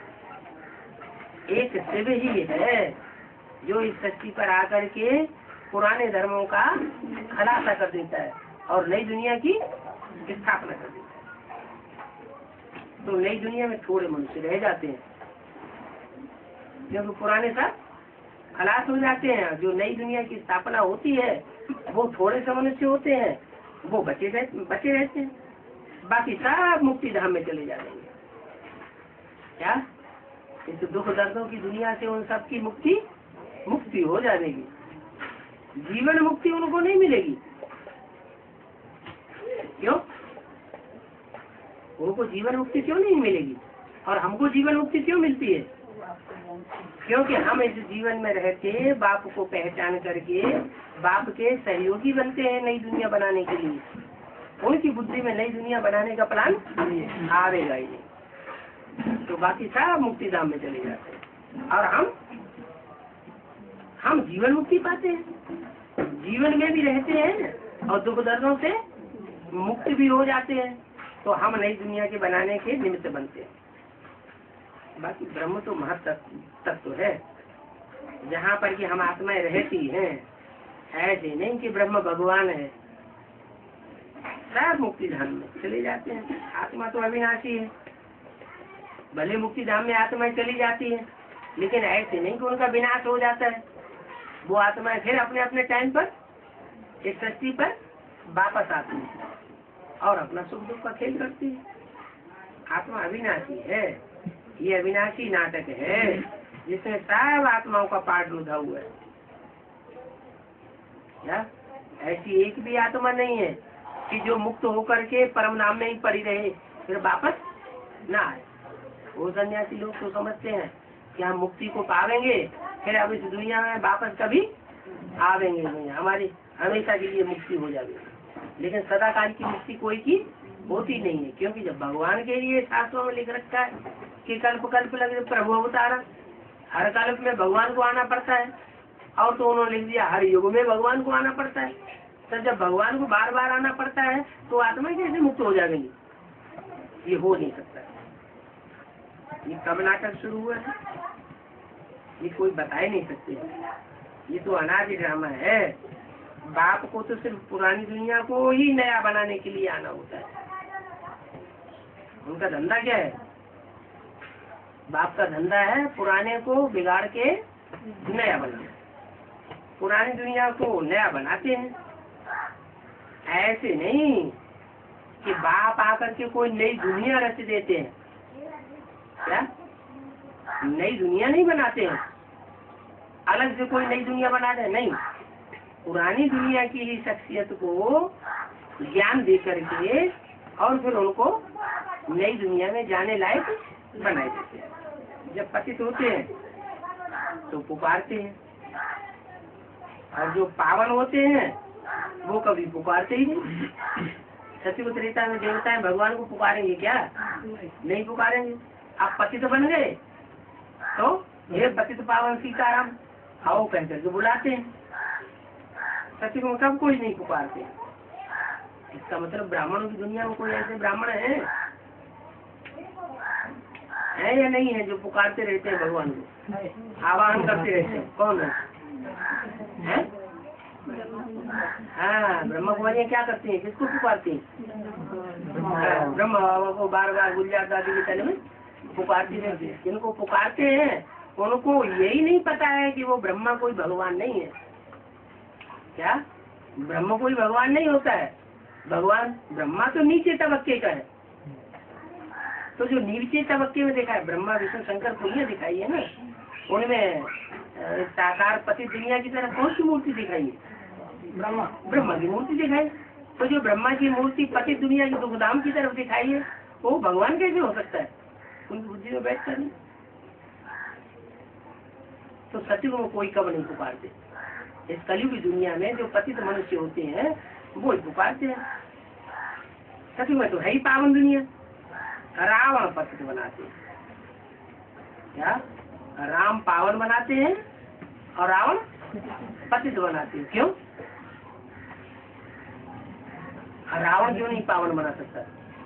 एक शिव ही है जो इस सृष्टि पर आकर के पुराने धर्मों का खलासा कर देता है और नई दुनिया की स्थापना कर देता है। तो नई दुनिया में थोड़े मनुष्य रह जाते हैं, क्योंकि पुराने सब खलास हो जाते हैं। जो नई दुनिया की स्थापना होती है वो थोड़े से मनुष्य होते हैं, वो बचे रहते हैं, बाकी सब मुक्ति धाम में चले जाएंगे। क्या इस दुख दर्दों की दुनिया से उन सब की मुक्ति हो जाएगी, जीवन मुक्ति उनको नहीं मिलेगी। क्यों? उनको जीवन मुक्ति क्यों नहीं मिलेगी और हमको जीवन मुक्ति क्यों मिलती है? क्योंकि हम इस जीवन में रहते बाप को पहचान करके बाप के सहयोगी बनते हैं नई दुनिया बनाने के लिए। उनकी बुद्धि में नई दुनिया बनाने का प्लान आवेगा ही नहीं, तो बाकी सब मुक्ति धाम में चले जाते हैं और हम जीवन मुक्ति पाते हैं, जीवन में भी रहते हैं और दुख दर्दों से मुक्त भी हो जाते हैं। तो हम नई दुनिया के बनाने के निमित्त बनते हैं। बाकी ब्रह्म तो महत्तत्व है, जहाँ पर कि हम आत्माएं रहती हैं। ऐसे नहीं कि ब्रह्म भगवान है, सब मुक्ति धाम में चले जाते हैं। आत्मा तो अविनाशी है, भले मुक्ति धाम में आत्माएं चली जाती है, लेकिन ऐसे नहीं कि उनका विनाश हो जाता है। वो आत्माएं फिर अपने अपने टाइम पर इस सृष्टि पर वापस आती है और अपना सुख दुख का खेल करती है। आत्मा अविनाशी है, ये अविनाशी नाटक है जिसमें सब आत्माओं का पार्ट लुधा हुआ है। क्या ऐसी एक भी आत्मा नहीं है कि जो मुक्त होकर के परम नाम में ही पड़ी रहे फिर वापस ना आए। वो सन्यासी लोग तो समझते हैं कि हम मुक्ति को पावेंगे फिर अब इस दुनिया में वापस कभी आवेंगे नहीं, हमारी हमेशा के लिए मुक्ति हो जाएगी। लेकिन सदाकाल की मुक्ति कोई की होती नहीं है, क्योंकि जब भगवान के लिए शास्त्रों में लिख रखा है कि कल्प कल्प लगे प्रभु अवतारा, हर कल्प में भगवान को आना पड़ता है, और तो उन्होंने लिख दिया हर युग में भगवान को आना पड़ता है। तो जब भगवान को बार बार आना पड़ता है तो आत्मा कैसे मुक्त हो जाएगी? ये हो नहीं सकता। ये कब नाटक शुरू हुआ है ये कोई बता ही नहीं सकते। ये तो अनादि ड्रामा है। बाप को तो सिर्फ पुरानी दुनिया को ही नया बनाने के लिए आना होता है। उनका धंधा क्या है? बाप का धंधा है पुराने को बिगाड़ के नया बनाना। पुरानी दुनिया को नया बनाते हैं। ऐसे नहीं कि बाप आकर के कोई नई दुनिया रच देते हैं। क्या नई दुनिया नहीं बनाते हैं, अलग से कोई नई दुनिया बना दे? नहीं, पुरानी दुनिया की ही शख्सियत को ज्ञान दे करके और फिर उनको नई दुनिया में जाने लायक बनाए देते हैं। जब पतित होते हैं तो पुकारते हैं, और जो पावन होते हैं वो कभी पुकारते ही नहीं। सत्युग त्रेता में देवताएं भगवान को पुकारेंगे क्या? नहीं पुकारेंगे। आप पतित बन गए तो ये पतित पावन सीताराम आओ कह करके बुलाते हैं। सत्युग में कब कोई नहीं पुकारते। इसका मतलब ब्राह्मणों की दुनिया में कोई ऐसे ब्राह्मण है या नहीं है जो पुकारते रहते हैं भगवान को, आवाहन करते रहते हैं? कौन है? हाँ, ब्रह्मा कुमारियाँ क्या करती हैं? किसको पुकारती हैं? ब्रह्मा बाबा को बार बार गुलजार दादी के तले में पुकारती रहती है। जिनको पुकारते हैं उनको यही नहीं पता है कि वो ब्रह्मा कोई भगवान नहीं है। क्या ब्रह्मा कोई भगवान नहीं होता है? भगवान ब्रह्मा तो नीचे तबक्के का है। तो जो नीचे तबक्के में देखा है ब्रह्मा विष्णु शंकर को ये दिखाई है ना, उनमें साकार पति दुनिया की तरह कौन सी मूर्ति दिखाई है? ब्रह्मा की मूर्ति दिखाई। तो जो ब्रह्मा की मूर्ति पतित दुनिया की दुखधाम की तरफ दिखाई है वो भगवान कैसे हो सकता है उनकी बुद्धि में बैठ कर? तो सतयुग में कोई कब नहीं पुकारते। इस कलयुग की दुनिया में जो पतित मनुष्य होते हैं वो ही पुकारते हैं। सतयुग में तो है ही पावन दुनिया। रावण पतित बनाते हैं, क्या राम पावन बनाते हैं और रावण पतित बनाते हैं। क्यों? रावण क्यों नहीं पावन बना सकता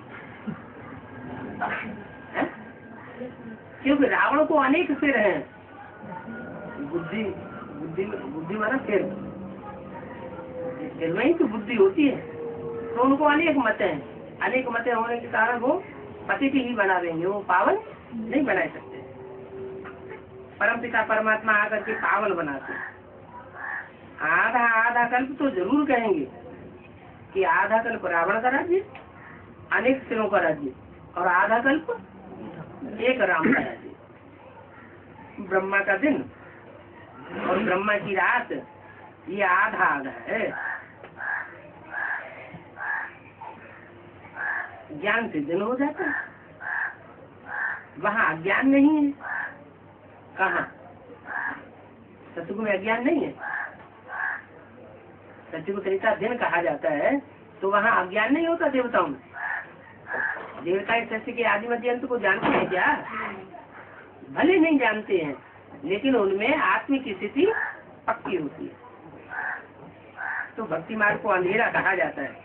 है? क्योंकि रावण को अनेक सिर हैं। बुद्धि बुद्धि बुद्धि माना सिर, सिर में ही तो बुद्धि होती है। तो उनको अनेक मत हैं, अनेक मत होने के कारण वो पतित ही बना देंगे, वो पावन नहीं बना सकते। परमपिता परमात्मा आकर के पावन बनाते हैं। आधा आधा कल्प तो जरूर कहेंगे कि आधा कल्प रावण का राज्य, अनेक सिरों का राज्य, और आधा कल्प एक राम का राज्य। ब्रह्मा का दिन और ब्रह्मा की रात ये आधा आधा है। ज्ञान से दिन हो जाता है, वहाँ अज्ञान नहीं है। कहाँ? सतयुग में अज्ञान नहीं है। सतयुग त्रेता दिन कहा जाता है तो वहाँ अज्ञान नहीं होता देवताओं में। देवता इस सत्य के आदि मध्य अंत को जानते हैं क्या? भले नहीं जानते हैं, लेकिन उनमें आत्मिक स्थिति पक्की होती है। तो भक्ति मार्ग को अंधेरा कहा जाता है,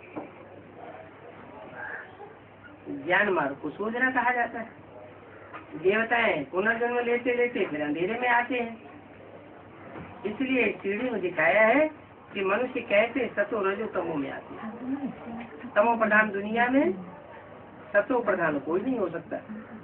ज्ञान मार्ग को सोचना कहा जाता है। देवताएं पुनर्जन्म लेते लेते फिर अंधेरे में आते हैं। इसलिए सीढ़ी में दिखाया है कि मनुष्य कैसे सतो रजो तमो में आते हैं। तमो प्रधान दुनिया में सतो प्रधान कोई नहीं हो सकता।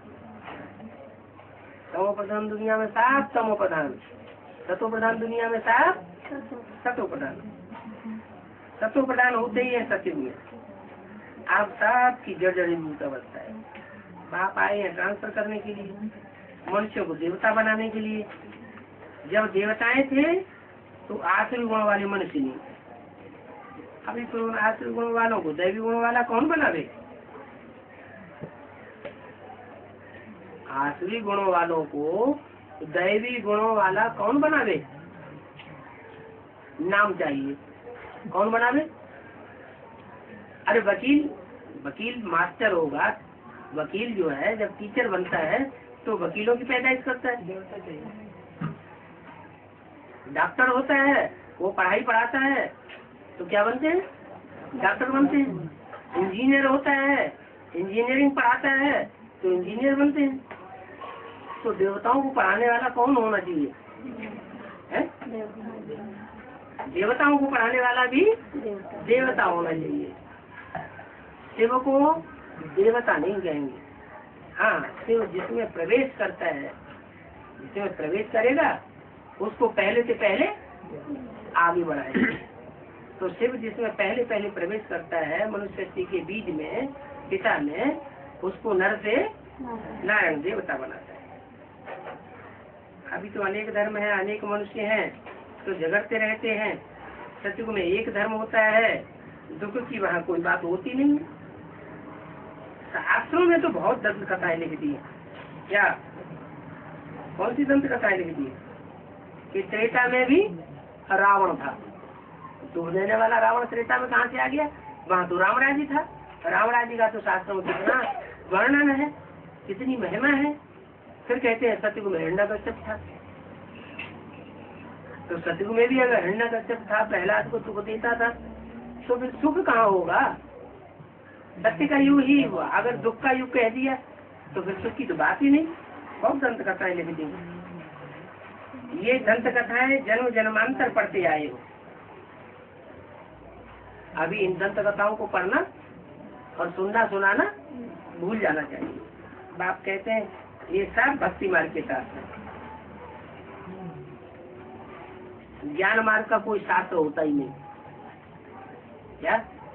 तमो प्रधान दुनिया में साफ तमो प्रधान, सतो प्रधान दुनिया में साफ सतो प्रधान। सतो प्रधान होते ही है सतयुग में। आप साफ की जर्जरीभूत अवस्था है। बाप आए हैं ट्रांसफर करने के लिए, मनुष्यों को देवता बनाने के लिए। जब देवताएं थे तो आसुरी गुण वाले मनुष्य नहीं। अभी तो आसुरी गुण वालों को दैवी गुण वाला कौन बनावे? आसुरी गुणों वालों को दैवी गुणों वाला कौन बनावे? नाम चाहिए, कौन बनावे? अरे वकील मास्टर होगा। वकील जो है जब टीचर बनता है तो वकीलों की पैदाइश करता है। डॉक्टर होता है वो पढ़ाई पढ़ाता है तो क्या बनते हैं? डॉक्टर बनते हैं। इंजीनियर होता है, इंजीनियरिंग पढ़ाता है तो इंजीनियर बनते हैं। तो देवताओं को पढ़ाने वाला कौन होना चाहिए? है? देवताओं को पढ़ाने वाला भी देवता होना चाहिए। शिव को देवता नहीं कहेंगे। हाँ, शिव जिसमें प्रवेश करता है, जिसमें प्रवेश करेगा उसको पहले से पहले आगे बढ़ाएगा। तो शिव जिसमें पहले पहले प्रवेश करता है मनुष्य के बीज में, पिता में, उसको नर से नारायण देवता बनाता है। अभी तो अनेक धर्म है, अनेक मनुष्य हैं तो झगड़ते रहते हैं। सतयुग में एक धर्म होता है, दुख की वहाँ कोई बात होती नहीं। शास्त्रों में तो बहुत दंत कथाएं लिख दी है। क्या कौन सी दंत कथाएं लिख दी है? कि त्रेता में भी रावण था। दुख देने वाला रावण त्रेता में कहाँ से आ गया? वहाँ तो राम राज्य था। राम राज्य का तो शास्त्रों में कितना वर्णन है, कितनी महिमा है। फिर कहते हैं सतयुग में हिरण्यकश्यप था। तो सतयुग में भी अगर हिरण्यकश्यप था, प्रहलाद को सुख देता था, तो फिर सुख कहाँ होगा? सत्य का युग ही हुआ। अगर दुख का युग कह दिया तो फिर सुख की तो बात ही नहीं। बहुत दंत कथाएं लिख दी। ये दंत कथाएं जन्म जन्मांतर पढ़ते आए हो। अभी इन दंत कथाओं को पढ़ना और सुनना सुनाना भूल जाना चाहिए। बाप कहते हैं ये सब भक्ति मार्ग के साथ है। ज्ञान मार्ग का कोई शास्त्र होता ही नहीं। क्या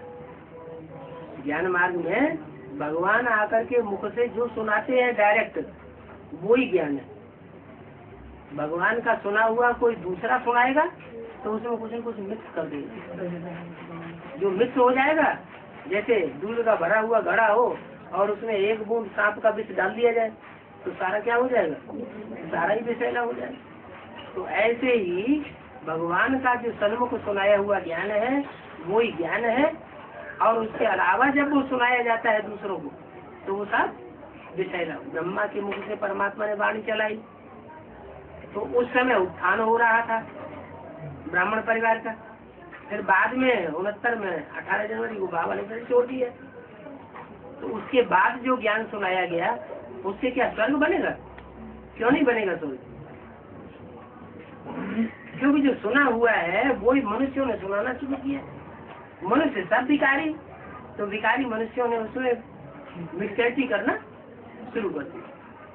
ज्ञान मार्ग में भगवान आकर के मुख से जो सुनाते हैं डायरेक्ट, वो ही ज्ञान है। भगवान का सुना हुआ कोई दूसरा सुनाएगा तो उसमें कुछ न कुछ मिक्स कर देगा। जो मिक्स हो जाएगा, जैसे दूध का भरा हुआ घड़ा हो और उसमें एक बूंद सांप का विष डाल दिया जाए तो सारा क्या हो जाएगा, सारा ही विषैला हो जाएगा। तो ऐसे ही भगवान का जो सन्मुख सुनाया हुआ ज्ञान है वो ही ज्ञान है, और उसके अलावा जब वो सुनाया जाता है दूसरों को तो वो सब विषैला। ब्रह्मा के मुख से परमात्मा ने वाणी चलाई तो उस समय उत्थान हो रहा था ब्राह्मण परिवार का। फिर बाद में 69 में 18 जनवरी को बाबा ने फिर छोड़ दिया। तो उसके बाद जो ज्ञान सुनाया गया उससे क्या स्वर्ग बनेगा? क्यों नहीं बनेगा स्वर्ग? क्योंकि जो सुना हुआ है वो ही मनुष्यों ने सुनाना शुरू किया। मनुष्य सब विकारी, तो विकारी मनुष्यों ने उसमें मिक्सचरिटी करना शुरू कर दी।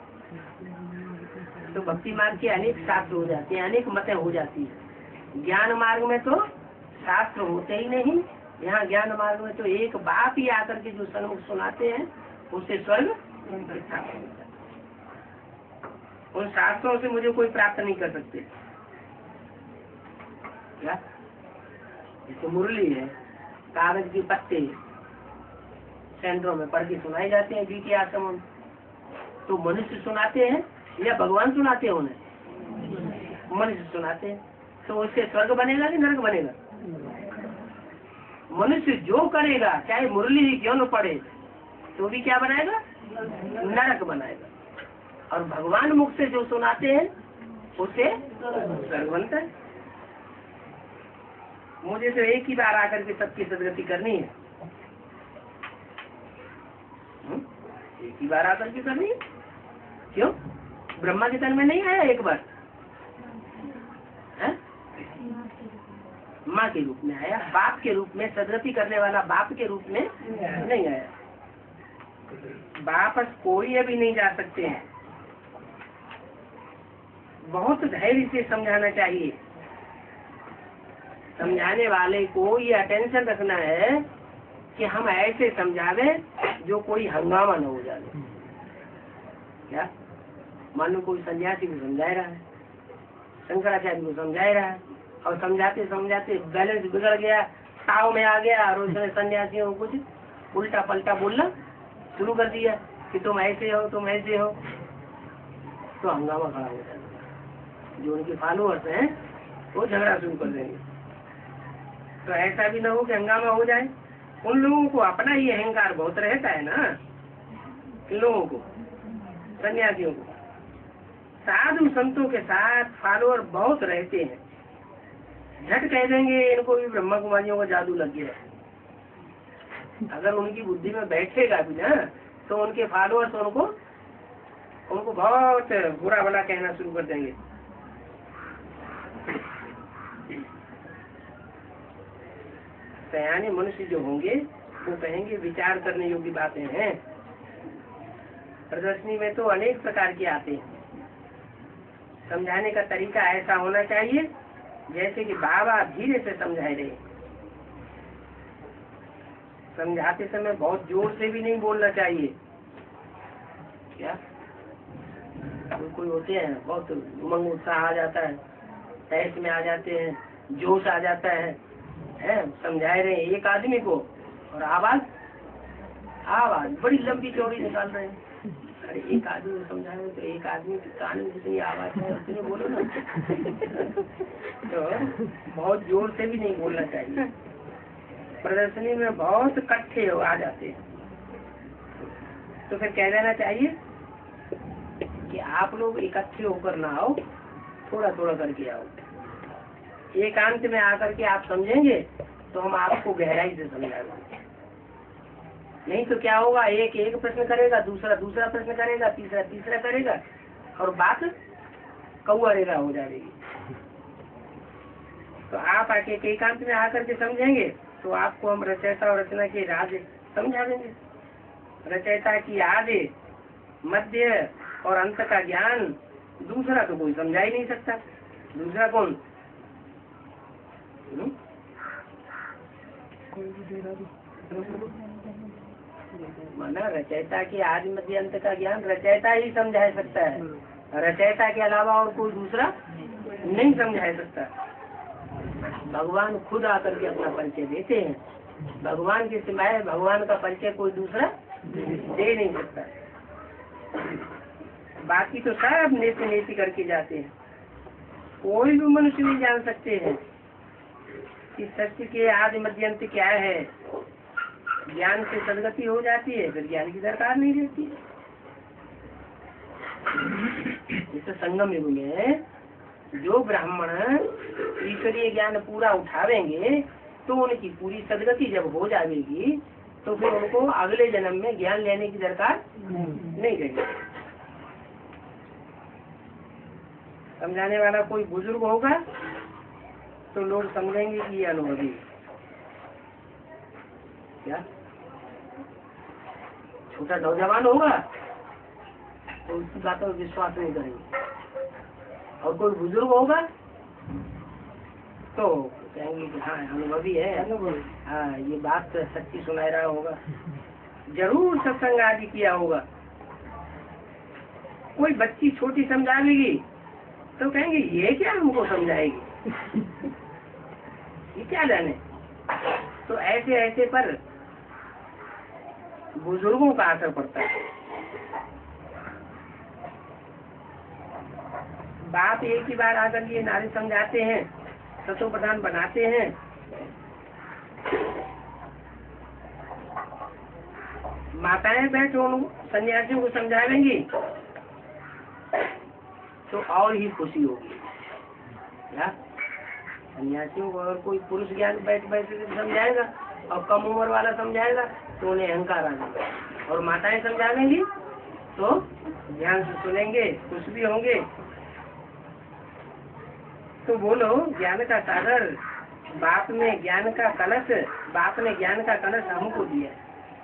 तो भक्ति मार्ग के अनेक शास्त्र हो जाते हैं, अनेक मतें हो जाती है। ज्ञान मार्ग में तो शास्त्र होते ही नहीं, यहाँ ज्ञान मार्ग में तो एक बात ही आकर के जो सन्मुख सुनाते हैं उससे स्वर्ग स्थापित होता है। उन शास्त्रों से मुझे कोई प्राप्त नहीं कर सकते। क्या जैसे मुरली है, कागज के पत्ते सेंटरों में पढ़ के सुनाए जाते हैं जी के आश्रम में, तो मनुष्य सुनाते हैं या भगवान सुनाते हैं? उन्हें मनुष्य सुनाते हैं। तो उससे स्वर्ग बनेगा कि नरक बनेगा? मनुष्य जो करेगा चाहे मुरली ही क्यों न पढ़े तो भी क्या बनाएगा? नरक बनाएगा। और भगवान मुख से जो सुनाते हैं उससे स्वर्ग बनता है। मुझे तो एक ही बार आकर के सबकी सदगति करनी है, एक ही बार आकर के करनी है। क्यों? ब्रह्मा के तन में नहीं आया एक बार, माँ के रूप में आया, बाप के रूप में, सदगति करने वाला बाप के रूप में नहीं आया। वापस कोई अभी नहीं जा सकते हैं। बहुत धैर्य से समझाना चाहिए। समझाने वाले को ये अटेंशन रखना है कि हम ऐसे समझावे जो कोई हंगामा न हो जाए। क्या मान लो कोई सन्यासी को समझा रहा है, शंकराचार्य को समझा रहा है, और समझाते समझाते बैलेंस बिगड़ गया, ताव में आ गया और उसने सन्यासियों को कुछ उल्टा पलटा बोलना शुरू कर दिया कि तुम ऐसे हो, तुम ऐसे हो, तो हंगामा खड़ा हो जाएगा। जो उनके फॉलोअर्स हैं वो झगड़ा शुरू कर देंगे। तो ऐसा भी ना हो कि हंगामा हो जाए। उन लोगों को अपना ही अहंकार बहुत रहता है ना, इन लोगों को, सन्यासियों को। साधु संतों के साथ फॉलोअर बहुत रहते हैं, झट कह देंगे इनको भी ब्रह्मा कुमारियों का जादू लग गया। अगर उनकी बुद्धि में बैठेगा भी ना तो उनके फॉलोअर्स उनको बहुत बुरा भला कहना शुरू कर देंगे। सयाने मनुष्य जो होंगे वो कहेंगे विचार करने योग्य बातें हैं। प्रदर्शनी में तो अनेक प्रकार के आते हैं। समझाने का तरीका ऐसा होना चाहिए जैसे कि बाबा धीरे से समझा रहे। समझाते समय बहुत जोर से भी नहीं बोलना चाहिए। क्या कोई होते हैं बहुत उमंग उत्साह आ जाता है, तैस में आ जाते हैं, जोश आ जाता है, समझा रहे हैं एक आदमी को और आवाज बड़ी लंबी चौड़ी निकाल रहे हैं। अरे एक आदमी को समझा रहे तो एक आदमी के कान में जितनी आवाज है उतनी बोलो ना। तो बहुत जोर से भी नहीं बोलना चाहिए। प्रदर्शनी में बहुत इकट्ठे आ जाते हैं तो फिर कह देना चाहिए कि आप लोग इकट्ठे होकर ना आओ, थोड़ा थोड़ा करके आओ। एकांत में आकर के आप समझेंगे तो हम आपको गहराई से समझाएंगे। नहीं तो क्या होगा, एक एक प्रश्न करेगा, दूसरा दूसरा प्रश्न करेगा, तीसरा तीसरा करेगा और बात कौआ रेगा हो जाएगी। तो आप आके एकांत में आकर के समझेंगे तो आपको हम रचयिता और रचना के राज समझा देंगे। रचयिता की आदि मध्य और अंत का ज्ञान दूसरा तो कोई समझा ही नहीं सकता। दूसरा कौन? माना रचयिता की आदि मध्य अंत का ज्ञान रचयिता ही समझा सकता है। रचयिता के अलावा और कोई दूसरा नहीं समझा सकता। भगवान खुद आकर के अपना परिचय देते हैं। भगवान के सिवाय भगवान का परिचय कोई दूसरा दे नहीं सकता। बाकी तो सब नेति नेति करके जाते हैं। कोई भी मनुष्य नहीं जान सकते हैं कि सत्य के आदि मध्य अंत क्या है। ज्ञान से सदगति हो जाती है, फिर ज्ञान की दरकार नहीं रहती। जैसे संगम युग में जो ब्राह्मण ईश्वरीय ज्ञान पूरा उठावेंगे तो उनकी पूरी सदगति जब हो जाएगी तो फिर उनको अगले जन्म में ज्ञान लेने की दरकार नहीं रहेगी। समझाने वाला कोई बुजुर्ग होगा तो लोग समझेंगे कि ये अनुभवी क्या। छोटा नौजवान होगा तो उसकी बातों पर विश्वास नहीं करेंगे, और कोई बुजुर्ग होगा तो कहेंगे कि हाँ अनुभवी है, हाँ ये बात सच्ची सुना रहा होगा, जरूर सत्संग आदि किया होगा। कोई बच्ची छोटी समझाएगी तो कहेंगे ये क्या हमको समझाएगी, ये क्या जाने। तो ऐसे ऐसे पर बुजुर्गों का असर पड़ता है। बाप एक ही बार आकर ये नारी समझाते हैं, सतो प्रधान बनाते हैं, माताएं बैठो सन्यासियों को समझाएंगी तो और ही खुशी होगी। क्या सन्यासियों को और कोई पुरुष ज्ञान बैठ समझाएगा और कम उम्र वाला समझाएगा तो उन्हें अहंकार आ जाएगा, और माताएं समझाएंगी तो ध्यान से सुनेंगे, खुश भी होंगे। तो बोलो ज्ञान का सागर, बाप ने ज्ञान का कलश, बाप ने ज्ञान का कलश हमको दिया।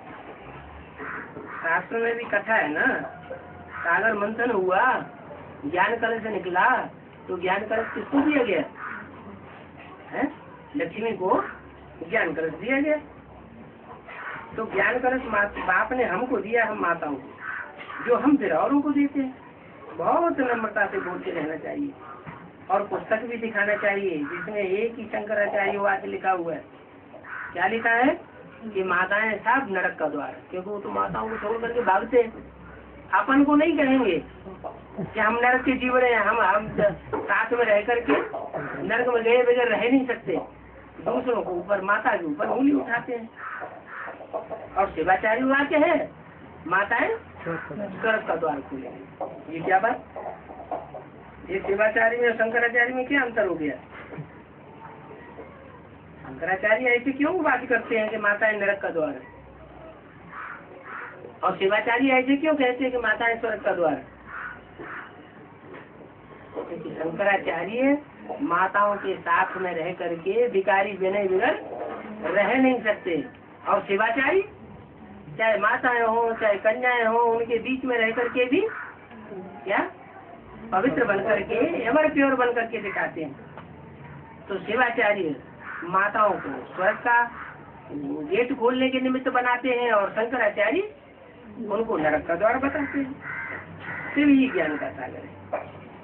शास्त्र में भी कथा है ना, सागर मंथन हुआ, ज्ञान कलश से निकला, तो ज्ञान कलश किसको दिया गया है? लक्ष्मी को ज्ञान कलश दिया गया। तो ज्ञान कलश बाप ने हमको दिया, हम माताओं को, जो हम फिर औरों को देते हैं। बहुत नम्रता से बोलते रहना चाहिए, और पुस्तक भी दिखाना चाहिए जिसमें एक ही शंकराचार्य वाक्य लिखा हुआ है। क्या लिखा है कि माताएं सब नरक का द्वार, क्योंकि वो तो माताओं को छोड़ करके भागते हैं। अपन को नहीं कहेंगे कि हम नरक के जीव रहे हैं, हम साथ में रह करके नरक में गए बगैर रह नहीं सकते। दूसरों को ऊपर, माता के ऊपर उंगली उठाते हैं। और शिवाचार्य वाक्य है माताएं स्वर्ग का द्वार खोलेंगे। ये क्या बात, ये शिवाचार्य में और शंकराचार्य में क्या अंतर हो गया? शंकराचार्य ऐसे क्यों बात करते हैं कि माताएं नरक का द्वार है, और शिवाचार्य ऐसे क्यों कहते हैं कि माताएं स्वर्ग का द्वार? क्योंकि शंकराचार्य माताओं के साथ में रह करके भिखारी विनय बिगड़ रह नहीं सकते, और शिवाचार्य चाहे माताएं हो चाहे कन्याएं हो, उनके बीच में रह करके भी क्या पवित्र बनकर के, एवर प्योर बन करके दिखाते हैं। तो शिवाचार्य माताओं को स्वर्ग का गेट खोलने के निमित्त बनाते हैं, और शंकराचार्य उनको नरक का द्वार बताते हैं। सिर्फ ही ज्ञान का सागर है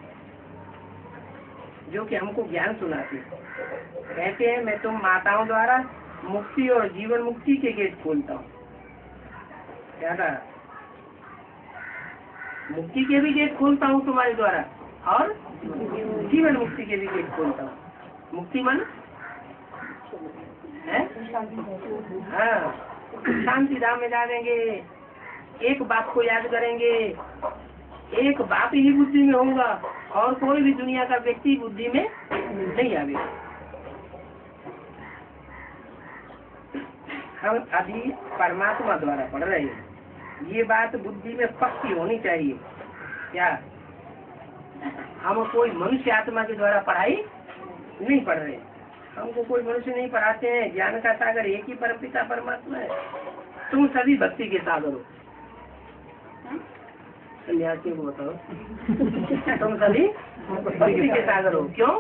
जो कि हमको ज्ञान सुनाते हैं। कहते हैं मैं तुम माताओं द्वारा मुक्ति और जीवन मुक्ति के गेट खोलता हूँ। क्या कहा? मुक्ति के भी गेट खोलता हूँ तुम्हारे द्वारा, और जीवन मुक्ति के भी गेट खोलता हूँ। मुक्ति मन है, हाँ, शांति धाम में जाएंगे, एक बात को याद करेंगे, एक बात ही बुद्धि में होगा, और कोई भी दुनिया का व्यक्ति बुद्धि में नहीं आवेगा। हम अभी परमात्मा द्वारा पढ़ रहे हैं, ये बात बुद्धि में पक्की होनी चाहिए। क्या हम कोई मनुष्य आत्मा के द्वारा पढ़ाई नहीं पढ़ रहे, हमको कोई मनुष्य नहीं पढ़ाते हैं। ज्ञान का सागर एक ही परमपिता परमात्मा है। तुम सभी भक्ति के सागर हो। सन्यासियों को बताओ तुम सभी भक्ति के सागर हो। क्यों?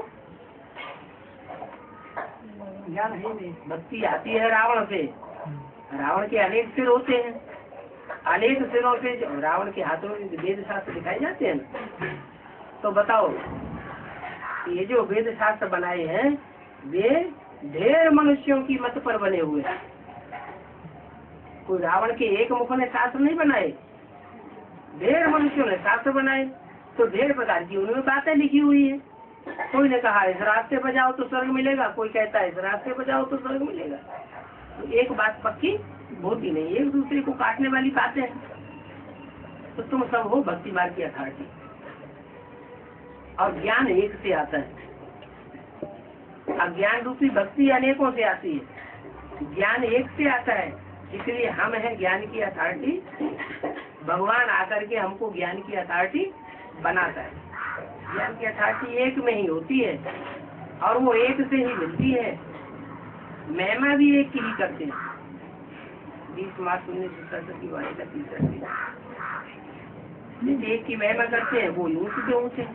ज्ञान है नहीं, भक्ति आती है रावण से। रावण के अनेक सिर होते हैं, अनेक सिरों से रावण के हाथों में वेद शास्त्र दिखाए जाते हैं। तो बताओ ये जो वेद शास्त्र बनाए हैं वे ढेर मनुष्यों की मत पर बने हुए हैं। कोई रावण के एक मुख ने शास्त्र नहीं बनाए, ढेर मनुष्यों ने शास्त्र बनाए। तो ढेर प्रकार की उनमें बातें लिखी हुई है। कोई ने कहा इस रास्ते पर जाओ तो स्वर्ग मिलेगा, कोई कहता है इस रास्ते पर जाओ तो स्वर्ग मिलेगा। तो एक बात पक्की होती नहीं, एक दूसरे को काटने वाली बातें हैं। तो तुम सब हो भक्ति मार्ग की अथॉरिटी। और ज्ञान एक से आता है, अज्ञान रूपी भक्ति अनेकों से आती है, ज्ञान एक से आता है। इसलिए हम हैं ज्ञान की अथॉरिटी। भगवान आकर के हमको ज्ञान की अथॉरिटी बनाता है। ज्ञान की अथॉरिटी एक में ही होती है और वो एक से ही मिलती है। महिमा भी एक की ही करते हैं। 20 मार्च 1967 की वाणी का तीसरा दिन। एक की महिमा करते हैं वो ऊंच से ऊंचे।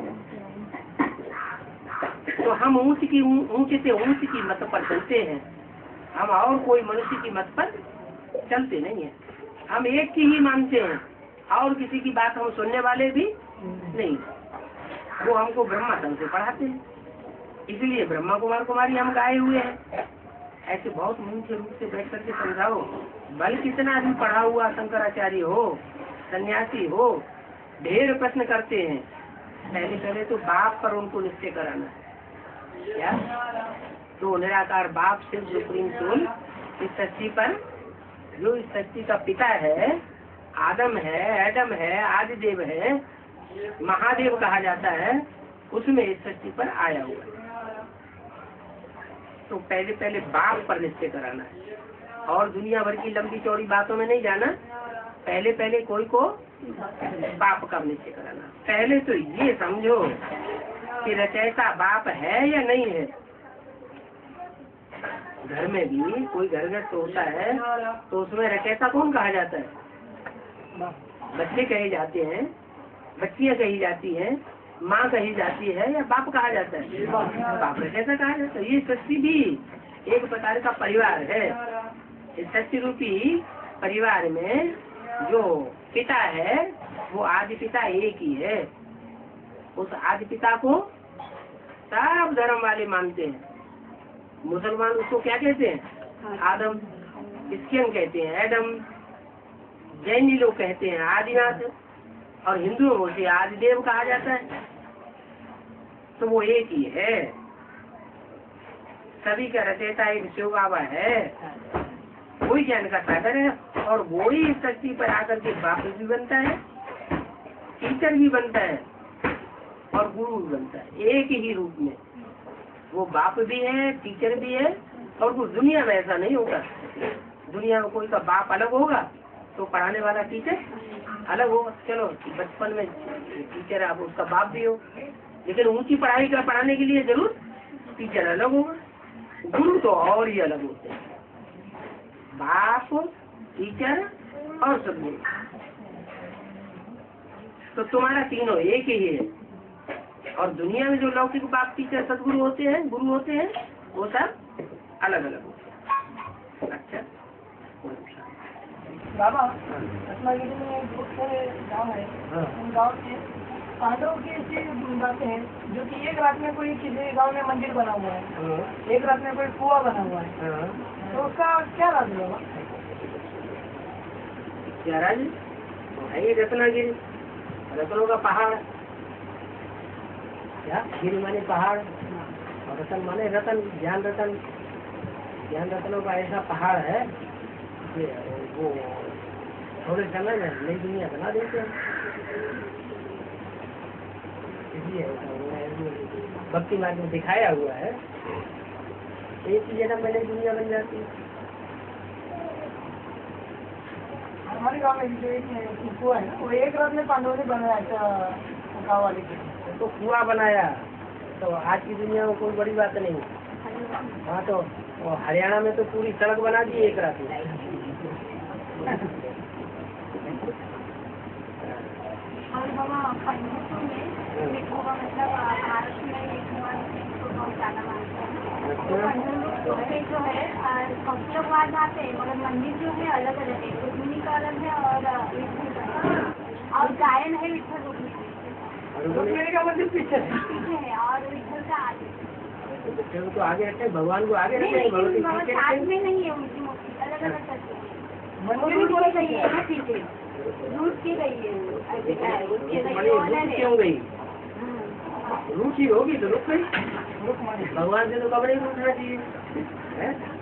तो हम ऊंचे से ऊंच की मत पर चलते हैं। हम और कोई मनुष्य की मत पर चलते नहीं है। हम एक की ही मानते हैं और किसी की बात हम सुनने वाले भी नहीं। वो हमको ब्रह्मा तंत्र से पढ़ाते हैं, इसलिए ब्रह्मा कुमार कुमारी हम गाए हुए हैं। ऐसे बहुत मुख्य रूप से बैठ करके समझाओ। बल कितना भी पढ़ा हुआ शंकराचार्य हो, सन्यासी हो, ढेर प्रश्न करते हैं। पहले तो बाप पर उनको निश्चय कराना है। क्या? तो निराकार बाप शिव सुप्रीम सोल इस सृष्टि पर, जो इस सृष्टि का पिता है, आदम है, एडम है, आदिदेव है, महादेव कहा जाता है, उसमें इस सृष्टि पर आया हुआ है। तो पहले बाप पर निश्चय कराना है और दुनिया भर की लंबी चौड़ी बातों में नहीं जाना। पहले कोई को बाप का निश्चय कराना। पहले तो ये समझो कि रचयिता बाप है या नहीं है। घर में भी कोई घर तो होता है तो उसमें रचयिता कौन कहा जाता है? बच्चे कहे जाते हैं, बच्चियां कही जाती हैं, माँ कही जाती है या बाप कहा जाता है? बाप रचयिता कहा जाता है। ये सृष्टि भी एक प्रकार का परिवार है। इस सृष्टि रूपी परिवार में जो पिता है वो आदि पिता एक ही है। उस आदि पिता को सब धर्म वाले मानते हैं। मुसलमान उसको क्या कहते हैं? आदम। क्रिश्चियन कहते हैं एडम। जैनी लोग कहते हैं आदिनाथ। और हिंदुओं से आदिदेव कहा जाता है। तो वो एक ही है। सभी का रचयिता एक शिव बाबा है। वही ज्ञान का सागर है और वो ही इस सृष्टि पर आकर के बाप भी बनता है, टीचर भी बनता है और गुरु भी बनता है। एक ही रूप में वो बाप भी है, टीचर भी है। और कुछ दुनिया में ऐसा नहीं होगा। दुनिया में कोई का बाप अलग होगा तो पढ़ाने वाला टीचर अलग होगा। चलो बचपन में टीचर आप उसका बाप भी हो, लेकिन ऊंची पढ़ाई का पढ़ाने के लिए जरूर टीचर अलग होगा। गुरु तो और ही अलग होते हैं, बाप, टीचर और सदगुरु। तो तुम्हारा तीनों एक ही है। और दुनिया में जो लौकिक बाप, टीचर, सदगुरु होते हैं, गुरु होते हैं, वो सब अलग अलग होते हैं। अच्छा बाबा, रत्नागिरी में एक गाँव है। उन गाँव के पांडवों की ऐसी बातें हैं जो कि एक रात में कोई किसी गांव में मंदिर बना हुआ है, एक रात में कोई कुआं बना हुआ है, तो उसका क्या राज होगा? क्या राज है? रत्नागिरी, रत्नों का पहाड़। क्या? गिरी माने पहाड़ और रतन माने रतन, ज्ञान रतन। ज्ञान रत्नों का ऐसा पहाड़ है कि वो थोड़े समय में नई दुनिया बना देते हैं। भक्ति मार्ग में दिखाया हुआ है, एक ही जन्म में नई दुनिया बन जाती है। हमारे गाँव में जो एक कुआं है वो एक रात में पांडवों ने बनाया गाँव वाले के। तो कुआं बनाया तो आज की दुनिया में कोई बड़ी बात नहीं। हाँ तो हरियाणा में तो पूरी सड़क बना दी एक रात में। और बाबा पंडितों में मतलब महाराष्ट्र में को बहुत ज़्यादा मानते हैं। तो पंडित जो है सब लोग वहाँ जाते हैं, मगर मंदिर जो है अलग अलग है। रुक्मिणी का अलग है और गायन है विठल रुक्मिणी का मंदिर पीछे है और विठल का आगे। तो उनको आगे रखते हैं, भगवान को आगे नहीं, रखते हैं, भगवती लेकिन पीछे साथ रखते में नहीं है उनकी मूर्ति, अलग अलग करते हैं। मंदिर रूठ को के गई है ना पीछे, रूठ के गई है वो, ऐसे क्या है, रूठ के गई है वो हैं। अलग है। क्यों गई? हम्म। रूठी होगी तो रुक गई। रुक मानी भगवान से तो कभी नहीं रूठना चाहिए, है?